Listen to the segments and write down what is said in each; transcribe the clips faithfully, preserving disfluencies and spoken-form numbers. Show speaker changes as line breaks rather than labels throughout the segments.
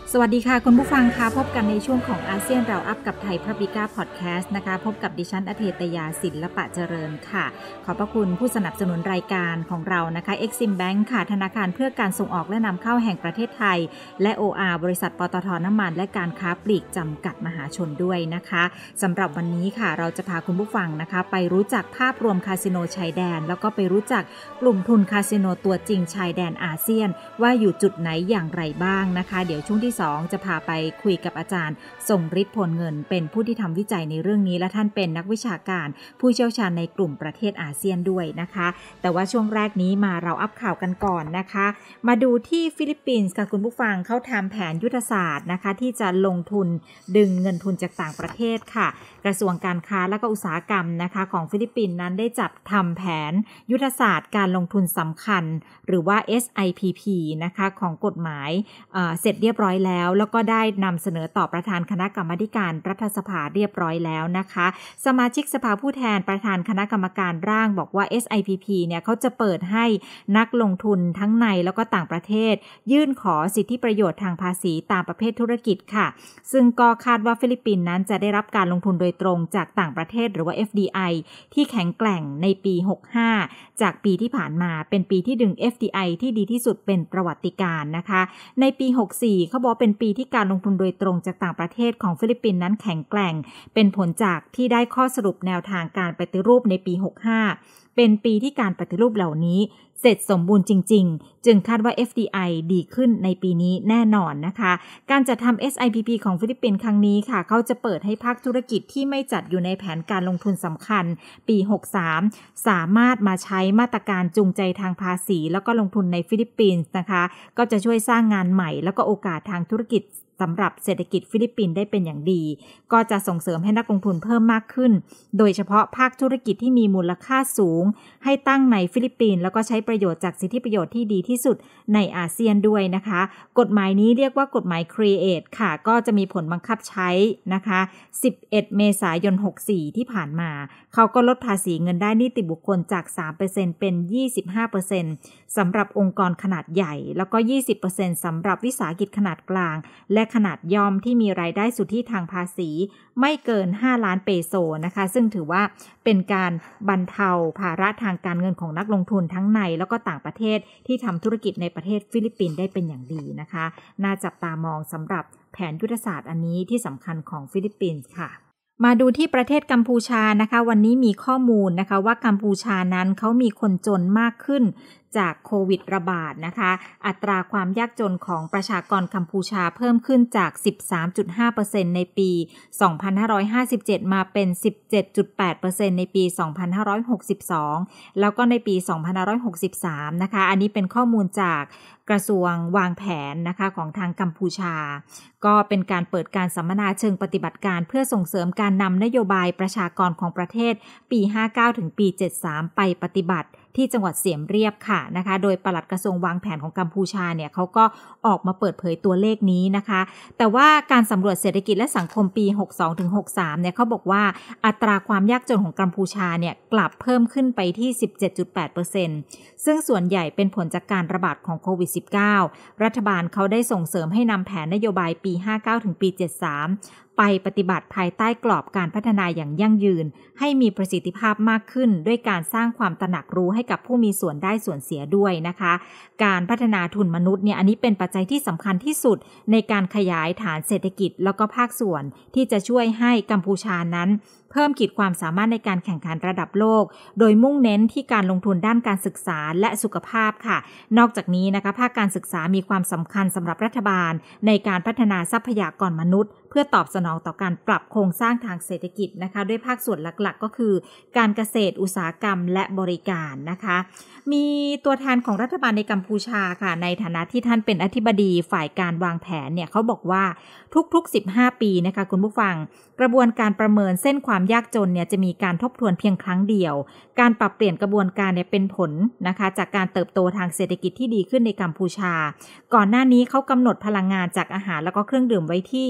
สวัสดีค่ะคุณผู้ฟังคะพบกันในช่วงของอาเซียนเราอัพกับไทยพับลิก้าพอดแคสต์นะคะพบกับดิฉันอเทตยาศิลปะเจริญค่ะขอบพระคุณผู้สนับสนุนรายการของเรานะคะ Exim Bank ค่ะธนาคารเพื่อการส่งออกและนำเข้าแห่งประเทศไทยและ โอ อาร์ บริษัทปตท.น้ำมันและการค้าปลีกจำกัดมหาชนด้วยนะคะสำหรับวันนี้ค่ะเราจะพาคุณผู้ฟังนะคะไปรู้จักภาพรวมคาสิโนชายแดนแล้วก็ไปรู้จักกลุ่มทุนคาสิโนตัวจริงชายแดนอาเซียนว่าอยู่จุดไหนอย่างไรบ้างนะคะเดี๋ยวช่วงที่สองจะพาไปคุยกับอาจารย์ทรงฤทธิ์พลเงินเป็นผู้ที่ทำวิจัยในเรื่องนี้และท่านเป็นนักวิชาการผู้เชี่ยวชาญในกลุ่มประเทศอาเซียนด้วยนะคะแต่ว่าช่วงแรกนี้มาเราอัปข่าวกันก่อนนะคะมาดูที่ฟิลิปปินส์ค่ะคุณผู้ฟังเขาทำแผนยุทธศาสตร์นะคะที่จะลงทุนดึงเงินทุนจากต่างประเทศค่ะกระทรวงการค้าและก็อุตสาหกรรมนะคะของฟิลิปปินส์นั้นได้จัดทำแผนยุทธศาสตร์การลงทุนสำคัญหรือว่า เอส ไอ พี พี นะคะของกฎหมายเอ่อเสร็จเรียบร้อยแล้วแล้วก็ได้นำเสนอต่อประธานคณะกรรมาธิการรัฐสภาเรียบร้อยแล้วนะคะสมาชิกสภาผู้แทนประธานคณะกรรมการร่างบอกว่า เอส ไอ พี พี เนี่ยเขาจะเปิดให้นักลงทุนทั้งในแล้วก็ต่างประเทศยื่นขอสิทธิประโยชน์ทางภาษีตามประเภทธุรกิจค่ะซึ่งก็คาดว่าฟิลิปปินส์นั้นจะได้รับการลงทุนโดยตรงจากต่างประเทศหรือว่า เอฟ ดี ไอ ที่แข็งแกร่งในปีหกสิบห้าจากปีที่ผ่านมาเป็นปีที่ดึง เอฟ ดี ไอ ที่ดีที่สุดเป็นประวัติการณ์นะคะในปีหกสิบสี่เขาบอกเป็นปีที่การลงทุนโดยตรงจากต่างประเทศของฟิลิปปินส์นั้นแข็งแกร่งเป็นผลจากที่ได้ข้อสรุปแนวทางการปฏิรูปในปีหกสิบห้าเป็นปีที่การปฏิรูปเหล่านี้เสร็จสมบูรณ์จริงๆจึงคาดว่า เอฟ ดี ไอ ดีขึ้นในปีนี้แน่นอนนะคะการจัดทำ เอส ไอ พี พี ของฟิลิปปินส์ครั้งนี้ค่ะเขาจะเปิดให้ภาคธุรกิจที่ไม่จัดอยู่ในแผนการลงทุนสำคัญปีหกสิบสามสามารถมาใช้มาตรการจูงใจทางภาษีแล้วก็ลงทุนในฟิลิปปินส์นะคะก็จะช่วยสร้างงานใหม่แล้วก็โอกาสทางธุรกิจสำหรับเศรษฐกิจฟิลิปปินส์ได้เป็นอย่างดีก็จะส่งเสริมให้นักลงทุนเพิ่มมากขึ้นโดยเฉพาะภาคธุรกิจที่มีมูลค่าสูงให้ตั้งในฟิลิปปินส์แล้วก็ใช้ประโยชน์จากสิทธิประโยชน์ที่ดีที่สุดในอาเซียนด้วยนะคะกฎหมายนี้เรียกว่ากฎหมาย Create ค่ะก็จะมีผลบังคับใช้นะคะสิบเอ็ดเมษายนหกสิบสี่ที่ผ่านมาเขาก็ลดภาษีเงินได้นิติบุคคลจาก สามเปอร์เซ็นต์ เป็น ยี่สิบห้าเปอร์เซ็นต์ สำหรับองค์กรขนาดใหญ่แล้วก็ ยี่สิบเปอร์เซ็นต์ สำหรับวิสาหกิจขนาดกลางและขนาดย่อมที่มีรายได้สุทธิทางภาษีไม่เกินห้าล้านเปโซนะคะซึ่งถือว่าเป็นการบรรเทาภาระทางการเงินของนักลงทุนทั้งในแล้วก็ต่างประเทศที่ทำธุรกิจในประเทศฟิลิปปินส์ได้เป็นอย่างดีนะคะน่าจับตามองสำหรับแผนยุทธศาสตร์อันนี้ที่สำคัญของฟิลิปปินส์ค่ะมาดูที่ประเทศกัมพูชานะคะวันนี้มีข้อมูลนะคะว่ากัมพูชานั้นเขามีคนจนมากขึ้นจากโควิดระบาดนะคะอัตราความยากจนของประชากรกัมพูชาเพิ่มขึ้นจาก สิบสามจุดห้าเปอร์เซ็นต์ ในปีสองพันห้าร้อยห้าสิบเจ็ดมาเป็น สิบเจ็ดจุดแปดเปอร์เซ็นต์ ในปีสองพันห้าร้อยหกสิบสองแล้วก็ในปีสองพันห้าร้อยหกสิบสามนะคะอันนี้เป็นข้อมูลจากกระทรวงวางแผนนะคะของทางกัมพูชาก็เป็นการเปิดการสัมมนาเชิงปฏิบัติการเพื่อส่งเสริมการนำนโยบายประชากรของประเทศปีห้าสิบเก้าถึงปีเจ็ดสิบสามไปปฏิบัติที่จังหวัดเสียมเรียบค่ะนะคะโดยปลัดกระทรวงวางแผนของกัมพูชาเนี่ยเขาก็ออกมาเปิดเผยตัวเลขนี้นะคะแต่ว่าการสำรวจเศรษฐกิจและสังคมปีหกสิบสองถึงหกสิบสามเนี่ยเขาบอกว่าอัตราความยากจนของกัมพูชาเนี่ยกลับเพิ่มขึ้นไปที่ สิบเจ็ดจุดแปดเปอร์เซ็นต์ ซึ่งส่วนใหญ่เป็นผลจากการระบาดของโควิด สิบเก้า รัฐบาลเขาได้ส่งเสริมให้นำแผนนโยบายปีห้าสิบเก้าถึงปีเจ็ดสิบสามไปปฏิบัติภายใต้กรอบการพัฒนาอย่างยั่งยืนให้มีประสิทธิภาพมากขึ้นด้วยการสร้างความตระหนักรู้ให้กับผู้มีส่วนได้ส่วนเสียด้วยนะคะการพัฒนาทุนมนุษย์เนี่ยอันนี้เป็นปัจจัยที่สำคัญที่สุดในการขยายฐานเศรษฐกิจแล้วก็ภาคส่วนที่จะช่วยให้กัมพูชานั้นเพิ่มขีดความสามารถในการแข่งขันระดับโลกโดยมุ่งเน้นที่การลงทุนด้านการศึกษาและสุขภาพค่ะนอกจากนี้นะคะภาคการศึกษามีความสำคัญสำหรับรัฐบาลในการพัฒนาทรัพยากรมนุษย์เพื่อตอบสนองต่อการปรับโครงสร้างทางเศรษฐกิจนะคะด้วยภาคส่วนหลักๆก็คือการเกษตรอุตสาหกรรมและบริการนะคะมีตัวแทนของรัฐบาลในกัมพูชาค่ะในฐานะที่ท่านเป็นอธิบดีฝ่ายการวางแผนเนี่ยเขาบอกว่าทุกๆสิบห้าปีนะคะคุณผู้ฟังกระบวนการประเมินเส้นความยากจนเนี่ยจะมีการทบทวนเพียงครั้งเดียวการปรับเปลี่ยนกระบวนการเนี่ยเป็นผลนะคะจากการเติบโตทางเศรษฐกิจที่ดีขึ้นในกัมพูชาก่อนหน้านี้เขากำหนดพลังงานจากอาหารแล้วก็เครื่องดื่มไว้ที่ ส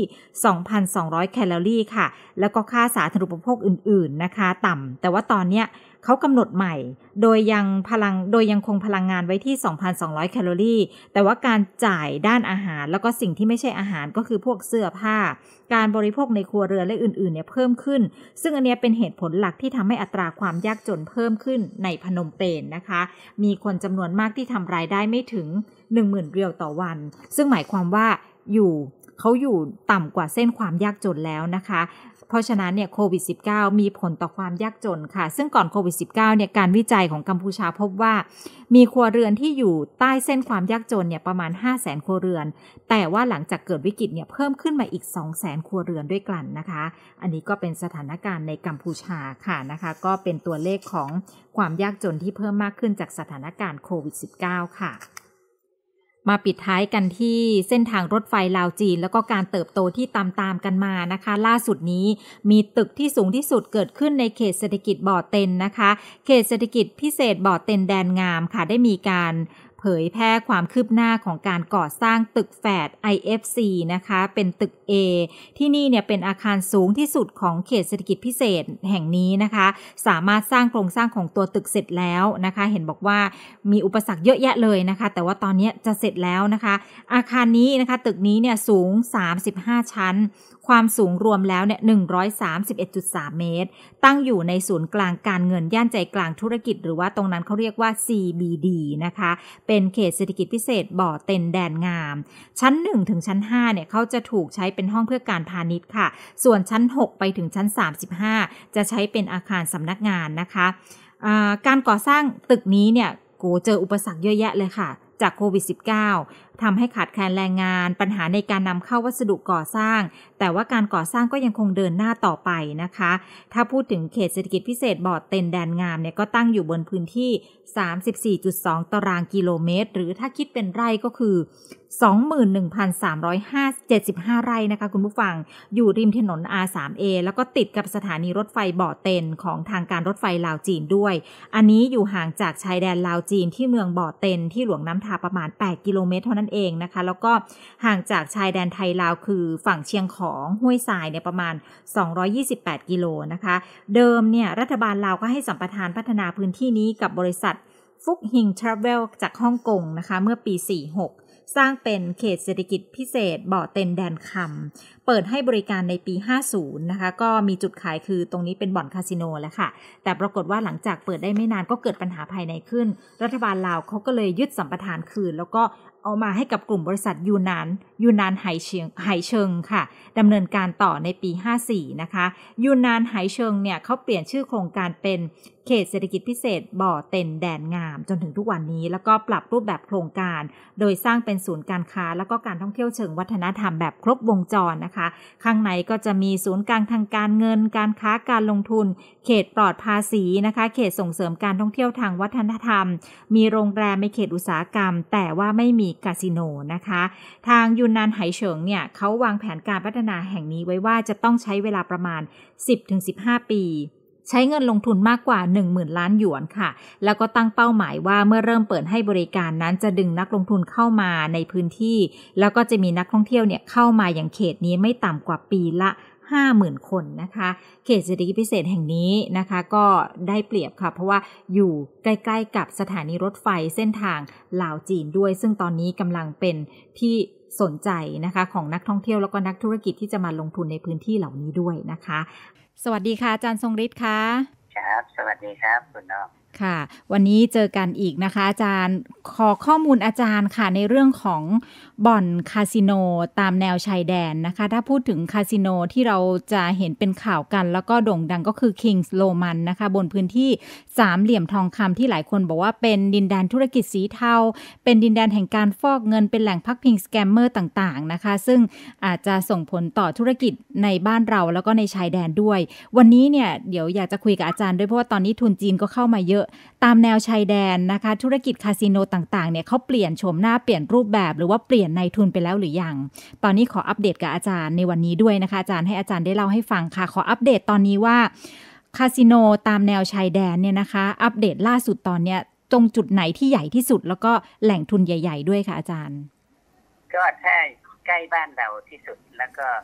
องพันสองร้อย แคลอรี่ค่ะแล้วก็ค่าสาธารณูปโภคอื่นๆนะคะต่ำแต่ว่าตอนเนี้ยเขากำหนดใหม่โดยยังพลังโดยยังคงพลังงานไว้ที่ สองพันสองร้อย แคลอรี่แต่ว่าการจ่ายด้านอาหารแล้วก็สิ่งที่ไม่ใช่อาหารก็คือพวกเสื้อผ้าการบริโภคในครัวเรือนและอื่นๆเนี่ยเพิ่มขึ้นซึ่งอันนี้เป็นเหตุผลหลักที่ทำให้อัตราความยากจนเพิ่มขึ้นในพนมเปญนะคะมีคนจำนวนมากที่ทำรายได้ไม่ถึง หนึ่งหมื่น เรียลต่อวันซึ่งหมายความว่าอยู่เขาอยู่ต่ำกว่าเส้นความยากจนแล้วนะคะเพราะฉะนั้นเนี่ยโควิด สิบเก้า มีผลต่อความยากจนค่ะซึ่งก่อนโควิด สิบเก้า เนี่ยการวิจัยของกัมพูชาพบว่ามีครัวเรือนที่อยู่ใต้เส้นความยากจนเนี่ยประมาณ ห้าแสน ครัวเรือนแต่ว่าหลังจากเกิดวิกฤตเนี่ยเพิ่มขึ้นมาอีก สองแสน ครัวเรือนด้วยกันนะคะอันนี้ก็เป็นสถานการณ์ในกัมพูชาค่ะนะคะก็เป็นตัวเลขของความยากจนที่เพิ่มมากขึ้นจากสถานการณ์โควิด สิบเก้า ค่ะมาปิดท้ายกันที่เส้นทางรถไฟลาวจีนแล้วก็การเติบโตที่ตามๆกันมานะคะล่าสุดนี้มีตึกที่สูงที่สุดเกิดขึ้นในเขตเศรษฐกิจบ่อเต็นนะคะเขตเศรษฐกิจพิเศษบ่อเต็นแดนงามค่ะได้มีการเผยแพร่ความคืบหน้าของการก่อสร้างตึกแฝด ไอ เอฟ ซี นะคะเป็นตึก A ที่นี่เนี่ยเป็นอาคารสูงที่สุดของเขตเศรษฐกิจพิเศษแห่งนี้นะคะสามารถสร้างโครงสร้างของตัวตึกเสร็จแล้วนะคะเห็นบอกว่ามีอุปสรรคเยอะแยะเลยนะคะแต่ว่าตอนนี้จะเสร็จแล้วนะคะอาคารนี้นะคะตึกนี้เนี่ยสูงสามสิบห้าชั้นความสูงรวมแล้วเนี่ย หนึ่งร้อยสามสิบเอ็ดจุดสาม เมตรตั้งอยู่ในศูนย์กลางการเงินย่านใจกลางธุรกิจหรือว่าตรงนั้นเขาเรียกว่า ซี บี ดี นะคะเป็นเขตเศรษฐกิจพิเศษบ่อเต็นแดนงามชั้นหนึ่งถึงชั้นห้าเนี่ยเขาจะถูกใช้เป็นห้องเพื่อการพาณิชย์ค่ะส่วนชั้นหกไปถึงชั้นสามสิบห้าจะใช้เป็นอาคารสำนักงานนะคะะการก่อสร้างตึกนี้เนี่ยโกเจออุปสรรคเยอะแยะเลยค่ะจากโควิด สิบเก้า ทำให้ขาดแคลนแรงงานปัญหาในการนำเข้าวัสดุก่อสร้างแต่ว่าการก่อสร้างก็ยังคงเดินหน้าต่อไปนะคะถ้าพูดถึงเขตเศรษฐกิจพิเศษบ่อเต็นแดนงามเนี่ยก็ตั้งอยู่บนพื้นที่ สามสิบสี่จุดสอง ตารางกิโลเมตรหรือถ้าคิดเป็นไร่ก็คือ สองหมื่นหนึ่งพันสามร้อยเจ็ดสิบห้า ไร่นะคะคุณผู้ฟังอยู่ริมถนน อาร์ ทรี เอ แล้วก็ติดกับสถานีรถไฟบ่อเต็นของทางการรถไฟลาวจีนด้วยอันนี้อยู่ห่างจากชายแดนลาวจีนที่เมืองบ่อเต็นที่หลวงน้ำทาประมาณแปดกิโลเมตรเท่านั้นเองนะคะแล้วก็ห่างจากชายแดนไทยลาวคือฝั่งเชียงของห้วยทรายเนี่ยประมาณสองร้อยยี่สิบแปดกิโลนะคะเดิมเนี่ยรัฐบาลลาวก็ให้สัมปทานพัฒนาพื้นที่นี้กับบริษัทฟุกฮิงทราเวลจากฮ่องกงนะคะเมื่อปีสี่สิบหกสร้างเป็นเขตเศรษฐกิจพิเศษบ่อเต็นแดนคำเปิดให้บริการในปีห้าสิบนะคะก็มีจุดขายคือตรงนี้เป็นบ่อนคาสิโนแล้วค่ะแต่ปรากฏว่าหลังจากเปิดได้ไม่นานก็เกิดปัญหาภายในขึ้นรัฐบาลลาวเขาก็เลยยึดสัมปทานคืนแล้วก็เอามาให้กับกลุ่มบริษัทยูนานยูนานไหเชิงไหเชิงค่ะดำเนินการต่อในปีห้าสิบสี่นะคะยูนานไหเชิงเนี่ยเขาเปลี่ยนชื่อโครงการเป็นเขตเศรษฐกิจพิเศษบ่อเต็นแดนงามจนถึงทุกวันนี้แล้วก็ปรับรูปแบบโครงการโดยสร้างเป็นศูนย์การค้าแล้วก็การท่องเที่ยวเชิงวัฒนธรรมแบบครบวงจรนะคะข้างในก็จะมีศูนย์กลางทางการเงินการค้าการลงทุนเขตปลอดภาษีนะคะเขตส่งเสริมการท่องเที่ยวทางวัฒนธรรมมีโรงแรมในเขตอุตสาหกรรมแต่ว่าไม่มีคาสิโนนะคะทางยูนนานไหเฉิงเนี่ยเขาวางแผนการพัฒนาแห่งนี้ไว้ว่าจะต้องใช้เวลาประมาณ สิบถึงสิบห้า ปีใช้เงินลงทุนมากกว่า หนึ่งหมื่น ล้านหยวนค่ะแล้วก็ตั้งเป้าหมายว่าเมื่อเริ่มเปิดให้บริการนั้นจะดึงนักลงทุนเข้ามาในพื้นที่แล้วก็จะมีนักท่องเที่ยวเนี่ยเข้ามาอย่างเขตนี้ไม่ต่ำกว่าปีละห้าหมื่น คนนะคะเขตเศรษฐกิจพิเศษแห่งนี้นะคะก็ได้เปรียบค่ะเพราะว่าอยู่ใกล้ๆกับสถานีรถไฟเส้นทางลาวจีนด้วยซึ่งตอนนี้กำลังเป็นที่สนใจนะคะของนักท่องเที่ยวแล้วก็นักธุรกิจที่จะมาลงทุนในพื้นที่เหล่านี้ด้วยนะคะสวัสดีค่ะอาจารย์ทรงฤทธิ์ค่ะ
ครับสวัสดีครับคุณน้อง
ค่ะวันนี้เจอกันอีกนะคะอาจารย์ขอข้อมูลอาจารย์ค่ะในเรื่องของบ่อนคาสิโนตามแนวชายแดนนะคะถ้าพูดถึงคาสิโนที่เราจะเห็นเป็นข่าวกันแล้วก็โด่งดังก็คือ Kings Roman นะคะบนพื้นที่สามเหลี่ยมทองคำที่หลายคนบอกว่าเป็นดินแดนธุรกิจสีเทาเป็นดินแดนแห่งการฟอกเงินเป็นแหล่งพักพิงสแกมเมอร์ต่างๆนะคะซึ่งอาจจะส่งผลต่อธุรกิจในบ้านเราแล้วก็ในชายแดนด้วยวันนี้เนี่ยเดี๋ยวอยากจะคุยกับอาจารย์ด้วยเพราะว่าตอนนี้ทุนจีนก็เข้ามาเยอะตามแนวชายแดนนะคะธุรกิจคาสิโนต่างๆเนี่ยเขาเปลี่ยนโฉมหน้าเปลี่ยนรูปแบบหรือว่าเปลี่ยนนายทุนไปแล้วหรือยังตอนนี้ขออัปเดตกับอาจารย์ในวันนี้ด้วยนะคะอาจารย์ให้อาจารย์ได้เล่าให้ฟังค่ะขออัปเดตตอนนี้ว่าคาสิโนตามแนวชายแดนเนี่ยนะคะอัปเดตล่าสุดตอนเนี้ยตรงจุดไหนที่ใหญ่ที่สุดแล้วก็แหล่งทุนใหญ่ๆด้วยค่ะอาจารย์
ก็ถ้าใกล้บ้านเราที่สุดแล้วก็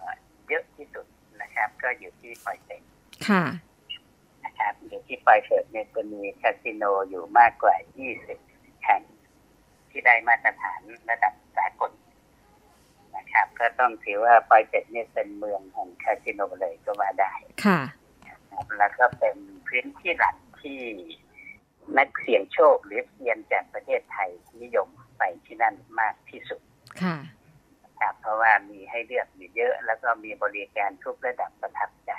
เยอะที่สุดนะครับก็อยู่ที่ปอยเต็ก
ค่ะ
นะครับอยู่ที่ปอยเต็กเนี่ยจะมีคาสิโนอยู่มากกว่ายี่สิบแห่งที่ได้มาตรฐานระดับสากลนะครับก็ต้องถือว่าปอยเต็กเนี่ยเป็นเมืองแห่งคาสิโนเลยก็ว่าได้
ค่ะ
แล้วก็เป็นพื้นที่หลักที่นักเสี่ยงโชคหรือเซียนจากประเทศไทยนิยมไปที่นั่นมากที่สุด
ค่ะ
ครับเพราะว่ามีให้เลือกอยู่เยอะแล้วก็มีบริการทุกระดับประทับใจ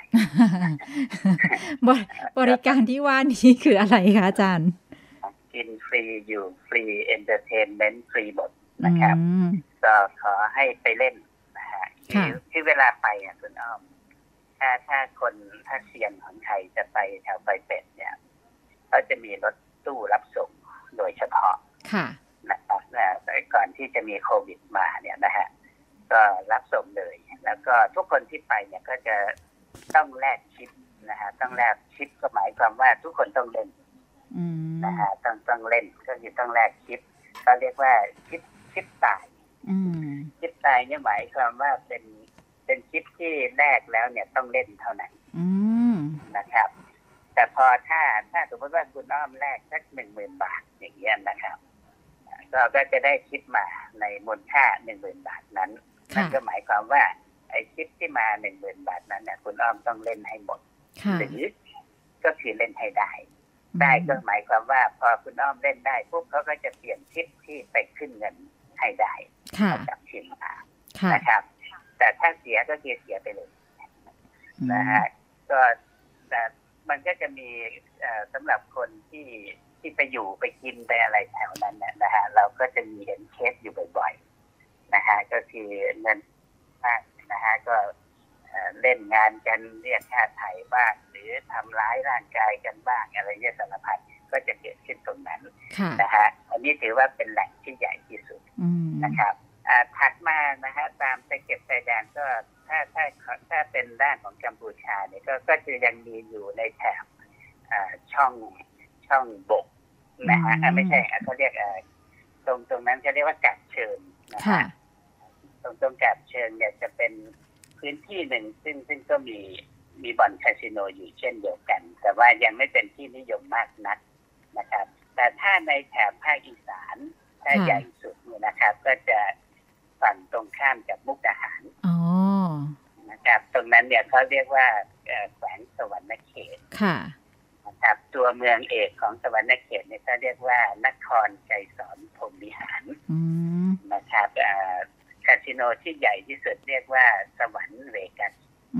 บริการที่ว่านี้คืออะไรคะอาจารย์
กินฟรีอยู่ฟรีเอนเตอร์เทนเมนต์ฟรีหมดนะครับก็ขอให้ไปเล่นนะฮะที่เวลาไปอ่ะคุณอ้อมถ้าถ้าคนถ้าเซียนของไทยจะไปแถวปอยเต็กเนี่ยเขาจะมีรถตู้รับส่งโดยเฉพาะนะครับก่อนที่จะมีโควิดมาเนี่ยนะฮะก็รับส่งเลยแล้วก็ทุกคนที่ไปเนี่ยก็จะต้องแลกชิปนะฮะต้องแลกชิปก็หมายความว่าทุกคนต้องเล่นนะฮะต้องต้องเล่นก็คือต้องแลกชิปก็เรียกว่าชิปชิปตายชิปตายเนี่ยหมายความว่าเป็นเป็นชิปที่แลกแล้วเนี่ยต้องเล่นเท่านั้นนะครับแต่พอถ้าถ้าสมมติว่าคุณอ้อมแลกสักหนึ่งหมื่นบาทอย่างเงี้ยนะครับก็ก็จะได้ชิปมาในมูลค่าหนึ่งหมื่นบาทนั้นนั่นก็หมายความว่าไอ้ชิปที่มาหนึ่งหมื่นบาทนั้นเนี่ยคุณอ้อมต้องเล่นให้หมดหรือก็คือเล่นให้ได้ได้ก็หมายความว่าพอคุณอ้อมเล่นได้ปุ๊บเขาก็จะเปลี่ยนชิปที่ไปขึ้นเงินให้ได้กับชิปมานะครับแต่ถ้าเสียก็คือเสียไปเลยนะฮะก็แต่มันก็จะมีสำหรับคนที่ที่ไปอยู่ไปกินไปอะไรแถวนั้นเนี่ยนะฮะเราก็จะมีเห็นเคสอยู่บ่อยๆนะฮะก็คือเงินมากนะฮะก็เล่นงานกันเรียกค่าไถ่บ้างหรือทำร้ายร่างกายกันบ้างอะไรเนี่ยสารพัดก็จะเกิดขึ้นตรงนั้นนะฮะอันนี้ถือว่าเป็นแหล่งที่ใหญ่ที่สุดนะครับถัดมานะฮะตามตะเข็บชายแดนก็ถ้าถ้าถ้าเป็นด้านของกัมพูชาเนี่ยก็ก็จะยังมีอยู่ในแถบช่องช่องบกนะฮะไม่ใช่เขาเรียกตรงตรงนั้นเขาเรียกว่ากาดเชิงนะฮะตรงตรงกาดเชิงเนี่ยจะเป็นพื้นที่หนึ่งซึ่งซึ่งก็มีมีบ่อนคาสิโนอยู่เช่นเดียวกันแต่ว่ายังไม่เป็นที่นิยมมากนักนะครับแต่ถ้าในแถบภาคอีสานถ้าใหญ่สุดเนี่ยนะครับก็จะฝั่งตรงข้ามกับมุกดาหารนะครับตรงนั้นเนี่ยเขาเรียกว่าแขวงสวรรณเขตนะครับตัวเมืองเอกของสวรรณเขตเนี่ยเขาเรียกว่านครไกรสอนพรหมวิหารนะครับคาสิโนที่ใหญ่ที่สุดเรียกว่าสวรรค์เวกัส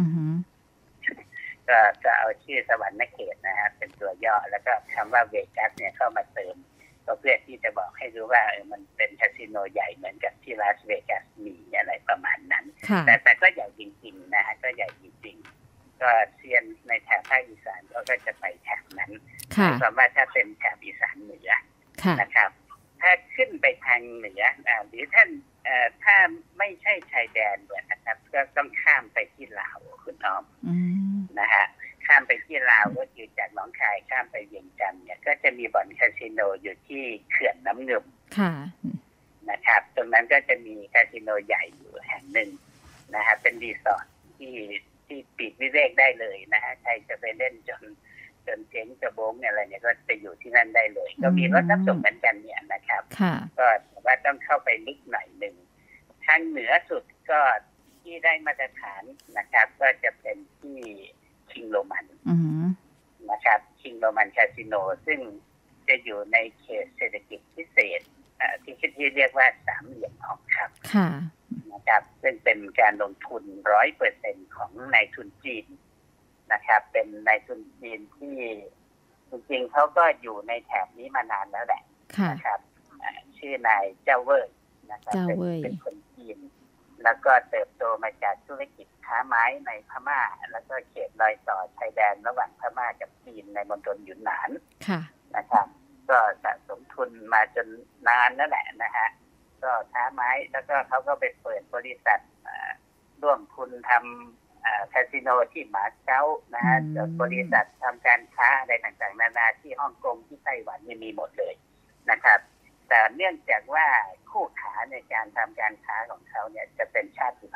ก็ก็เอาชื่อสวรรค์เขตนะฮะเป็นตัวย่อแล้วก็คำว่าเวกัสเนี่ยเข้ามาเติมก็เพื่อที่จะบอกให้รู้ว่าเออมันเป็นคาสิโนใหญ่เหมือนกับที่ลาสเวกัสมีอะไรประมาณนั้นแต่แต่ก็ใหญ่จริงๆนะฮะก็ใหญ่จริงๆก็เซียนในแถบภาคอีสานก็จะไปแถบนั้นหมายความว่าถ้าเป็นแถบอีสานเหนือนะครับถ้าขึ้นไปทางเหนือหรือท่านถ้าไม่ใช่ชายแดนเนี่ยนะครับก็ต้องข้ามไปที่ลาวคุณอ้อมนะฮะข้ามไปที่ลาวก็คือจากหนองคายข้ามไปเวียงจันทร์เนี่ยก็จะมีบ่อนคาสิโนอยู่ที่เขื่อนน้ำเงิมนะครับตรงนั้นก็จะมีคาสิโนใหญ่อยู่แห่งหนึ่งนะฮะเป็นรีสอร์ทที่ที่ปีกวิเวกได้เลยนะฮะใครจะไปเล่นจนจนเจ๊งจะโบ้งอะไรเนี่ยก็จะอยู่ที่นั่นได้เลยก็มีรถรับส่งเหมือนกันเนี่ยนะครับก็แต่ว่าต้องเข้าไปลึกหน่อยหนึ่งทางเหนือสุดก็ที่ได้มาตรฐานนะครับก็จะเป็นที่คิงโรมันนะครับคิงโรมันคาสิโนซึ่งจะอยู่ในเขตเศรษฐกิจพิเศษที่ที่เรียกว่าสามเหลี่ยมทองคำนะครับซึ่งเป็นการลงทุน ร้อยเปอร์เซ็นต์ ของนายทุนจีนนะครับเป็นนายทุนจีนที่จริงๆเขาก็อยู่ในแถบนี้มานานแล้วแหละนะครับชื่อนายเจ้าเว่ยนะครับเป็นคนจีนแล้วก็เติบโตมาจากธุรกิจค้าไม้ในพม่าแล้วก็เขตรอยต่อชายแดนระหว่างพม่ากับจีนในมณฑลหยุนหนานนะครับก็สะสมทุนมาจนนานนั่นแหละนะฮะก็ค้าไม้แล้วก็เขาก็ไปเปิดบริษัทร่วมทุนทำคาสิโนที่หมาเก๊านะฮะบริษัททำการค้าอะไรต่างๆนานาที่ฮ่องกงที่ไต้หวันมีหมดเลยนะครับแต่เนื่องจากว่าคู่ขาในการทำการค้าของเขาเนี่ยจะเป็นชาติพันธุ์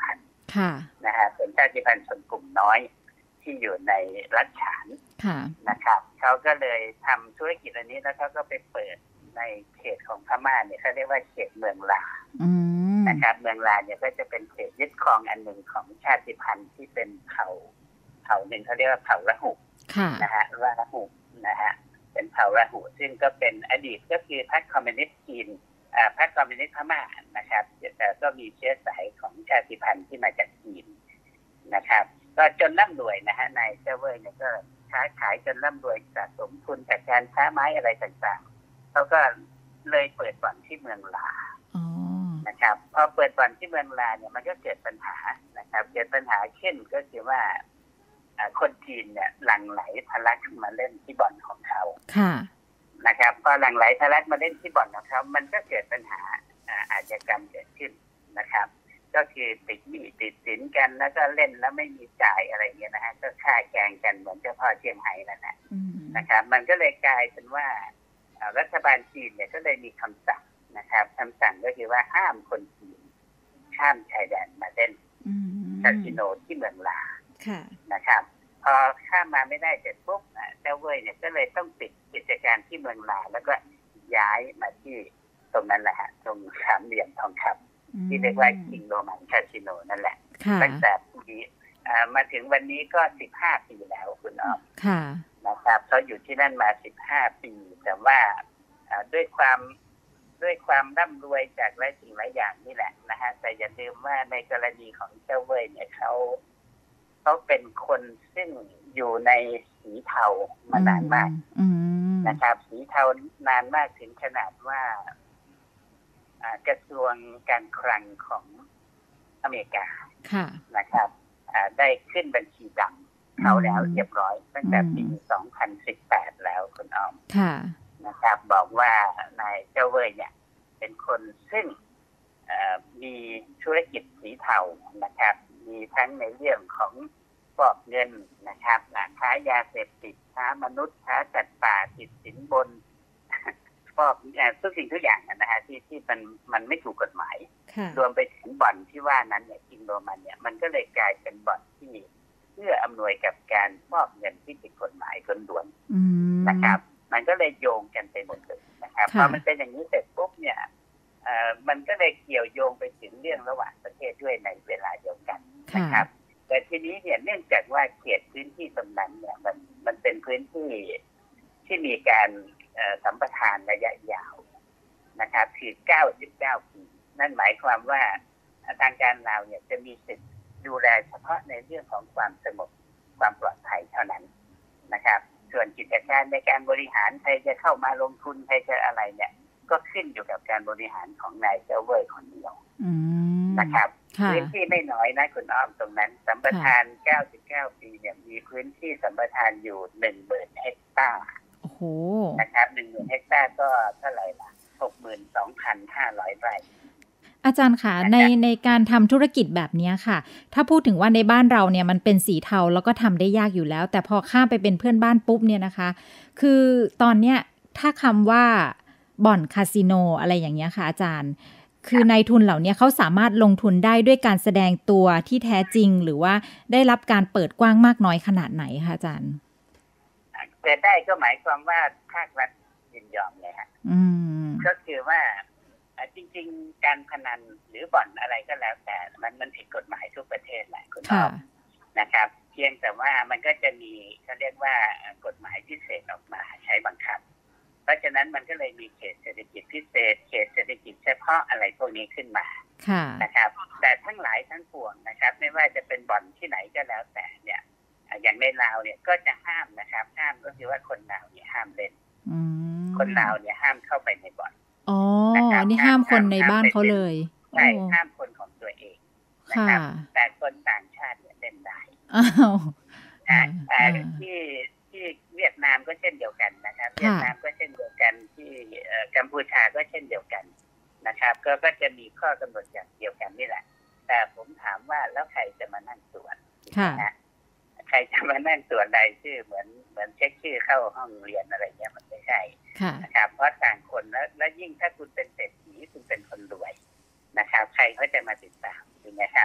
นะฮะเป็นชาติพันธุ์ชนกลุ่มน้อยที่อยู่ในรัฐฉานนะครับเขาก็เลยทำธุรกิจอันนี้แล้วเขาก็ไปเปิดในเขตของพม่าเนี่ยเขาเรียกว่าเขตเมืองลานะครับเมืองลาเนี่ยก็จะเป็นเขตยึดครองอันหนึ่งของชาติพันธุ์ที่เป็นเผ่าเผ่าหนึ่งเขาเรียกว่าเผ่าละหุนะฮะละหุนะฮะเป็นเผ่าละหุซึ่งก็เป็นอดีตก็คือพรรคคอมมิวนิสต์จีนอ่าพรรคคอมมิวนิสต์พม่านะครับแต่ก็มีเชื้อสายของชาติพันธุ์ที่มาจากจีนนะครับก็จนร่ำรวยนะฮะนายเจ้าเว่ยเนี่ยก็ค้าขายจนร่ำรวยสะสมทุนจากการค้าไม้อะไรต่างๆเขาก็เลยเปิดบ่อนที่เมืองลานะครับพอเปิดบ่อนที่เมืองลาเนี่ยมันก็เกิดปัญหานะครับเกิดปัญหาเช่นก็คือว่าคนจีนเนี่ยหลั่งไหลทะลักมาเล่นที่บ่อนของเขาค่ะนะครับพอหลั่งไหลทะลักมาเล่นที่บ่อนของเขามันก็เกิดปัญหาอาชญากรรมเกิดขึ้นนะครับก็คือติดหนี้ติดสินกันแล้วก็เล่นแล้วไม่มีจ่ายอะไรเงี้ยนะฮะก็ฆ่าแกล้งกันเหมือนเจ้าพ่อเชียงไฮ้นั่นแหละนะครับมันก็เลยกลายเป็นว่ารัฐบาลจีนเนี่ยก็เลยมีคำสั่งนะครับคำสั่งก็คือว่าห้ามคนจีนข้ามชายแดนมาเล่นคาสิโนที่เมืองลานะครับพอข้ามมาไม่ได้เสร็จปุ๊บเจ้าเว่ยเนี่ยก็เลยต้องปิดกิจการที่เมืองลาแล้วก็ย้ายมาที่ตรงนั้นแหละฮะตรงสามเหลี่ยมทองคำที่เรียกว่าคิงโรมันคาสิโนนั่นแหละตั้งแต่ปีมาถึงวันนี้ก็สิบห้าปีแล้วคุณอ้อมนะครับเขาอยู่ที่นั่นมาสิบห้าปีแต่ว่าด้วยความด้วยความร่ำรวยจากหลายสิ่งหลายอย่างนี่แหละนะฮะแต่อย่าลืมว่าในกรณีของเจ้าเว่ยเนี่ยเขาเขาเป็นคนซึ่งอยู่ในสีเทามานานมากนะครับสีเทานานมากถึงขนาดว่ากระทรวงการคลังของอเมริกานะครับได้ขึ้นบัญชีดำเขาแล้วเรียบร้อยตั้งแต่ปีสองพันสิบแปดแล้วคุณอ้อมนะครับบอกว่านายเจ้าเว่ยเนี่ยเป็นคนซึ่งมีธุรกิจสีเทานะครับมีทั้งในเรื่องของฟอกเงินนะครับค้ายาเสพติดค้ามนุษย์ค้าสัตว์ป่าติดสินบนฟอกทุกสิ่งทุกอย่างนะฮะที่ที่มันมันไม่ถูกกฎหมายรวมไปถึงบ่อนที่ว่านั้นเนี่ยคิงโรมันเนี่ยมันก็เลยกลายเป็นบ่อนที่เพื่ออำนวยกับการฟอกเงินที่ผิดกฎหมายคนด่วนนะครับมันก็เลยโยงกันไปหมดเลยนะครับพอมันเป็นอย่างนี้เสร็จปุ๊บเนี่ยเอ่อมันก็เลยเกี่ยวโยงไปถึงเรื่องระหว่างประเทศด้วยในเวลาเดียวกันนะครับแต่ทีนี้เนี่ยเนื่องจากว่าเขตพื้นที่ตรงนั้นเนี่ยมันมันเป็นพื้นที่ที่มีการสัมปทานระยะยาวนะครับคือเก้าสิบเก้าปีนั่นหมายความว่าทางการลาวเนี่ยจะมีสิทธิ์ดูแลเฉพาะในเรื่องของความสงบความปลอดภัยเท่านั้นนะครับส่วนกิจการในการบริหารใครจะเข้ามาลงทุนใครจะอะไรเนี่ยก็ขึ้นอยู่กับการบริหารของนายเจ้าเว่ยคนเดียวนะครับพื้นที่ไม่น้อยนะคุณอ้อมตรงนั้นสัมปทานเก้าสิบเก้าปีเนี่ยมีพื้นที่สัมปทานอยู่ หนึ่งหมื่น เฮกตาร์โอ้โหนะครับ หนึ่งหมื่น เฮกตาร์ก็เท่าไหร่ล่ะ หกหมื่นสองพันห้าร้อย ไร่
อาจารย์คะในในการทำธุรกิจแบบนี้ค่ะถ้าพูดถึงว่าในบ้านเราเนี่ยมันเป็นสีเทาแล้วก็ทำได้ยากอยู่แล้วแต่พอข้ามไปเป็นเพื่อนบ้านปุ๊บเนี่ยนะคะคือตอนเนี้ยถ้าคำว่าบ่อนคาสิโนอะไรอย่างเงี้ยค่ะอาจารย์คือนายทุนเหล่านี้เขาสามารถลงทุนได้ด้วยการแสดงตัวที่แท้จริงหรือว่าได้รับการเปิดกว้างมากน้อยขนาดไหนคะอาจารย์
แต่ได้ก็หมายความว่าภาครัฐยินยอมเลยฮะก็คือว่าจริงๆการพนันหรือบ่อนอะไรก็แล้วแต่มันมันผิดกฎหมายทุกประเทศแหละคุณอ้อมนะครับเพียงแต่ว่ามันก็จะมีเขาเรียกว่ากฎหมายพิเศษออกมาใช้บังคับเพราะฉะนั้นมันก็เลยมีเขตเศรษฐกิจพิเศษเขตเศรษฐกิจเฉพาะอะไรพวกนี้ขึ้นมานะครับแต่ทั้งหลายทั้งปวงนะครับไม่ว่าจะเป็นบ่อนที่ไหนก็แล้วแต่เนี่ยอย่างในลาวเนี่ยก็จะห้ามนะครับห้ามก็คือว่าคนลาวเนี่ยห้ามเล่นคนลาวเนี่ยห้ามเข้าไปในบ่อน
อ๋อนี่ห้ามคนในบ้านเขาเลย
ใช่ห้ามคนของตัวเองนะครับแต่คนต่างชาติเนี่ยเล่นได้
อ้าว
แต่ที่ที่เวียดนามก็เช่นเดียวกันนะครับเวียดนามก็เช่นเดียวกันที่กัมพูชาก็เช่นเดียวกันนะครับก็ก็จะมีข้อกำหนดอย่างเดียวกันนี่แหละแต่ผมถามว่าแล้วใครจะมานั่งตรวจนะใครจะมานั่งตรวจรายชื่อเหมือนเหมือนเช็คชื่อเข้าห้องเรียนอะไรเงี้ยมันไม่ใช่นะครับเพราะต่างคนแล้วและยิ่งถ้าคุณเป็นเศรษฐีคุณเป็นคนรวยนะครับใครเขาจะมาติดตามถูกไหมครับ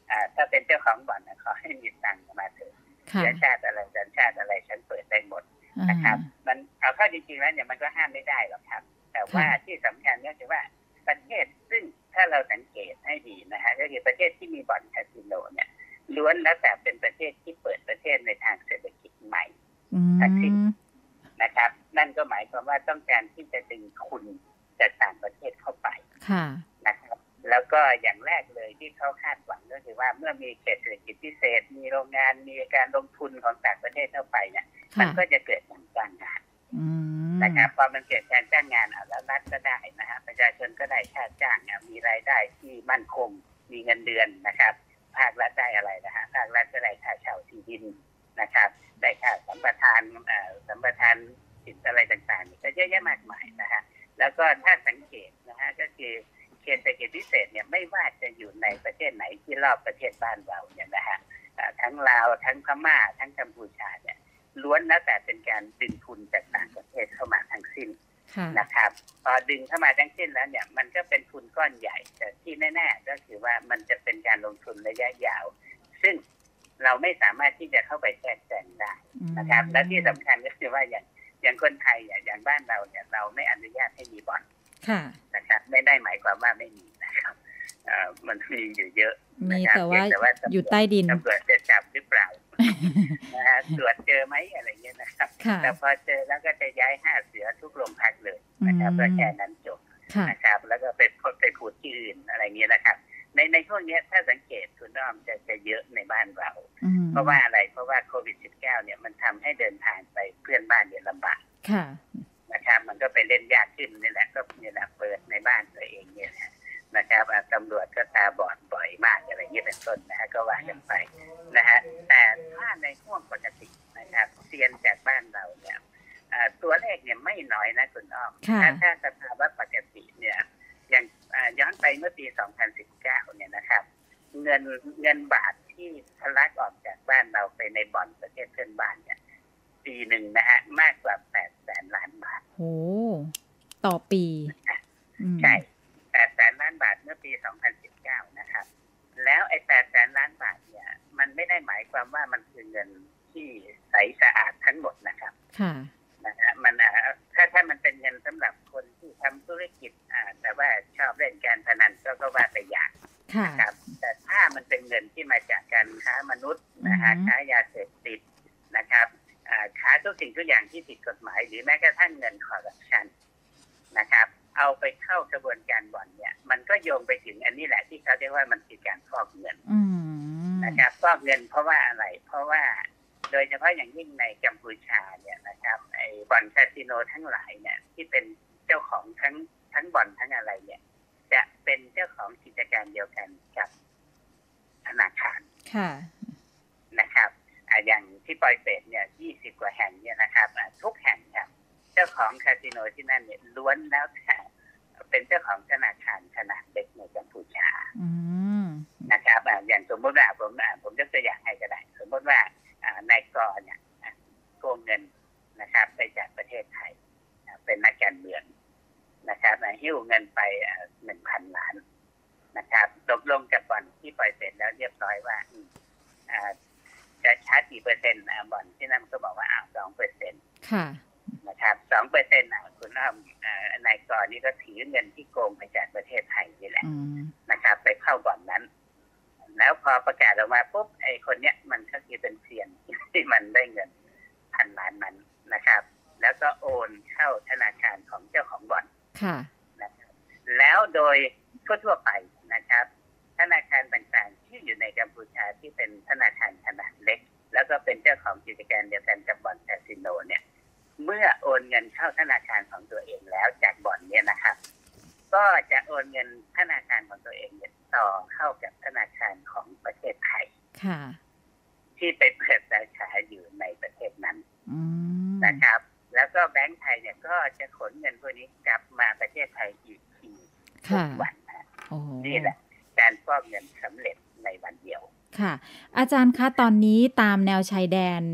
อ่าถ้าเป็นเจ้าของบ่อนขอให้มีตังค์มาเถอะสัญชาติอะไรสัญชาติอะไรฉันเปิดได้หมดนะครับมันเอาเข้าจริงๆแล้วเนี่ยมันก็ห้ามไม่ได้หรอกครับแต่ว่าที่สำคัญก็คือว่าประเทศซึ่งถ้าเราสังเกตให้ดีนะฮะก็คือประเทศที่มีบ่อนคาสิโนเนี่ยล้วนแล้วแต่เป็นประเทศที่เปิดประเทศในทางเศรษฐกิจใหม่ทั้งสิ้นนะครับนั่นก็หมายความว่าต้องการที่จะดึงทุนจากต่างประเทศเข้าไปนะครับแล้วก็อย่างแรกเลยที่เขาคาดหวังก็คือว่าเมื่อมีเขตเศรษฐกิจพิเศษมีโรงงานมีการลงทุนของต่างประเทศเข้าไปเนี่ยมันก็จะเกิดการจ้างงานนะครับพอมันเกิดการจ้างงานอ่ะแล้วรัฐก็ได้นะฮะประชาชนก็ได้ค่าจ้างมีรายได้ที่มั่นคงมีเงินเดือนนะครับภาครัฐได้อะไรนะฮะภาครัฐก็ได้ค่าเช่าที่ดินนะครับได้ค่าสัมปทานเอ่อสัมปทานสินอะไรต่างๆก็เยอะแยะมากมายนะฮะแล้วก็ถ้าสังเกตนะฮะก็คือเขตเศรษฐกิจพิเศษเนี่ยไม่ว่าจะอยู่ในประเทศไหนที่รอบประเทศบ้านเราเนี่ยนะฮะทั้งลาวทั้งพม่าทั้งกัมพูชาเนี่ยล้วนแล้วแต่เป็นการดึงทุนจากต่างประเทศเข้ามาทั้งสิ้นนะครับพอดึงเข้ามาทั้งสิ้นแล้วเนี่ยมันก็เป็นทุนก้อนใหญ่แต่ที่แน่ๆก็คือว่ามันจะเป็นการลงทุนระยะยาวซึ่งเราไม่สามารถที่จะเข้าไปแทรกแซงได้นะครับและที่สำคัญก็คือว่าอย่างอย่างคนไทยอย่างบ้านเราเนี่ยเราไม่อนุญาตให้มีบ่อนนะครับไม่ได้หมายความว่าไม่มีนะครับมันมีอยู่เยอะ
มีแต่ว่าอยู่ใต้ดิน
ตำรวจจะจับหรือเปล่านะฮะตรวจเจอไหมอะไรเงี้ยนะครับแต่พอเจอแล้วก็จะย้ายห้าเสือทุกโรงพักเลยนะครับเพื่อแค่นั้นจบนะครับแล้วก็ไปไปพูดที่อื่นอะไรเงี้ยนะครับในในช่วงนี้ถ้าสังเกตคุณน้อมจะจะเยอะในบ้านเราเพราะว่าอะไรเพราะว่าโควิด สิบเก้า เนี่ยมันทำให้เดินทางไปเพื่อนบ้านเนี่ยลำบากนะครับมันก็ไปเล่นยากขึ้นนี่แหละก็นี่แหละเปิดในบ้านตัวเองเนี่ยนะครับตำรวจก็ตาบอดบ่อยมากอะไรเงี้ยเป็นต้นนะฮะก็ว่ากันไปนะฮะแต่ถ้าในช่วงปกตินะครับเซียนจากบ้านเราเนี่ยตัวเลขเนี่ยไม่น้อยนะคุณอ้อมถ้าถ้าสภาวะปกติเนี่ยอย่างย้อนไปเมื่อปีสองพันสิบเก้าเนี่ยนะครับเงินเงินบาทที่ทะลักออกจากบ้านเราไปในบ่อนประเทศเพื่อนบ้านเนี่ยปีหนึ่งนะฮะมากกว่าแปดแสนล้านบาท
โอ้ต่อปี
ใช่แปดแสนล้านบาทเมื่อปีสองพันสิบเก้านะครับแล้วไอ้แปดแสนล้านบาทเนี่ยมันไม่ได้หมายความว่ามันคือเงินที่ใสสะอาดทั้งหมดนะครับ
ค่ะ
นะฮะมันถ้าถ้ามันเป็นเงินสำหรับคนที่ทำธุรกิจอ่าแต่ว่าชอบเล่นการพนันก็ก็ว่าไปอย่างนะครับแต่ถ้ามันเป็นเงินที่มาจากการค้ามนุษย์นะฮะค้ายาเสพติดนะครับอ่าค้าทุกสิ่งทุกอย่างที่ผิดกฎหมายหรือแม้กระทั่งเงินคอร์รัปชันนะครับเอาไปเข้ากระบวนการบ่อนเนี่ยมันก็โยงไปถึงอันนี้แหละที่เขาเรียกว่ามันคือการฟอกเงินนะครับฟอกเงินเพราะว่าอะไรเพราะว่าโดยเฉพาะอย่างยิ่งในกัมพูชาเนี่ยนะครับไอ้บ่อนคาสิโนทั้งหลายเนี่ยที่เป็นเจ้าของทั้งทั้งบ่อนทั้งอะไรเนี่ยจะเป็นเจ้าของกิจการเดียวกันกับธนาคาร
ค่ะ
นะครับอย่างที่ปอยเปตเนี่ยยี่สิบกว่าแห่งเนี่ยนะครับทุกแห่งครับเจ้าของคาสิโนที่นั่นเนี่ยล้วนแล้วแต่เป็นเจ้าของธนาคารขนาดเล็กในกัมพูชานะครับอย่างสมมติว่าผมผมยกตัวอย่างให้ก็ได้สมมติว่านายกอเนี่ยโกงเงินนะครับไปจากประเทศไทยเป็นนักการเมืองนะครับหิ้วเงินไปหนึ่งพันล้านนะครับตกลงกับบ่อนที่ปล่อยเสร็จแล้วเรียบร้อยว่าจะชาร์จกี่เปอร์เซ็นต์บ่อนที่นั่นก็บอกว่าอ้าวสองเปอร์เซ็นต์
ค่ะ
นะครับสองเปอร์เซ็นต์คุณอ้อมนายกอนี่ก็ถือเงินที่โกงไปจากประเทศไทยนี่แหละนะครับไปเข้าบ่อนนั้นแล้วพอประกาศออกมาปุ๊บไอ้คนเนี้ยมันก็คือเป็นเซียนที่มันได้เงินพันล้านนั้นนะครับแล้วก็โอนเข้าธนาคารของเจ้าของบ่อน
ค่ะ
นะครับแล้วโดยทั่วๆไปนะครับธนาคารต่างๆที่อยู่ในกัมพูชาที่เป็นธนาคารขนาดเล็กแล้วก็เป็นเจ้าของกิจการเดียวกันกับบ่อนคาสิโนเนี่ยเมื่อโอนเงินเข้าธนาคารของตัวเองแล้วจากบ่อนเนี่ยนะครับก็จะโอนเงินธนาคารของตัวเองเนี่ยต่อเข้ากับธนาคารของประเทศไทย
ค่ะ
ที่ไปเปิดสาขาอยู่ในประเทศนั้นนะครับแล้วก็แบงก์ไทยเนี่ยก็จะขนเงินพวกนี้กลับมาประเทศไทยอีกทีทุกวันนะนี่แหละการฟอกเงินสำเร็จในวันเดียว
ค่ะอาจารย์คะตอนนี้ตามแนวชายแดน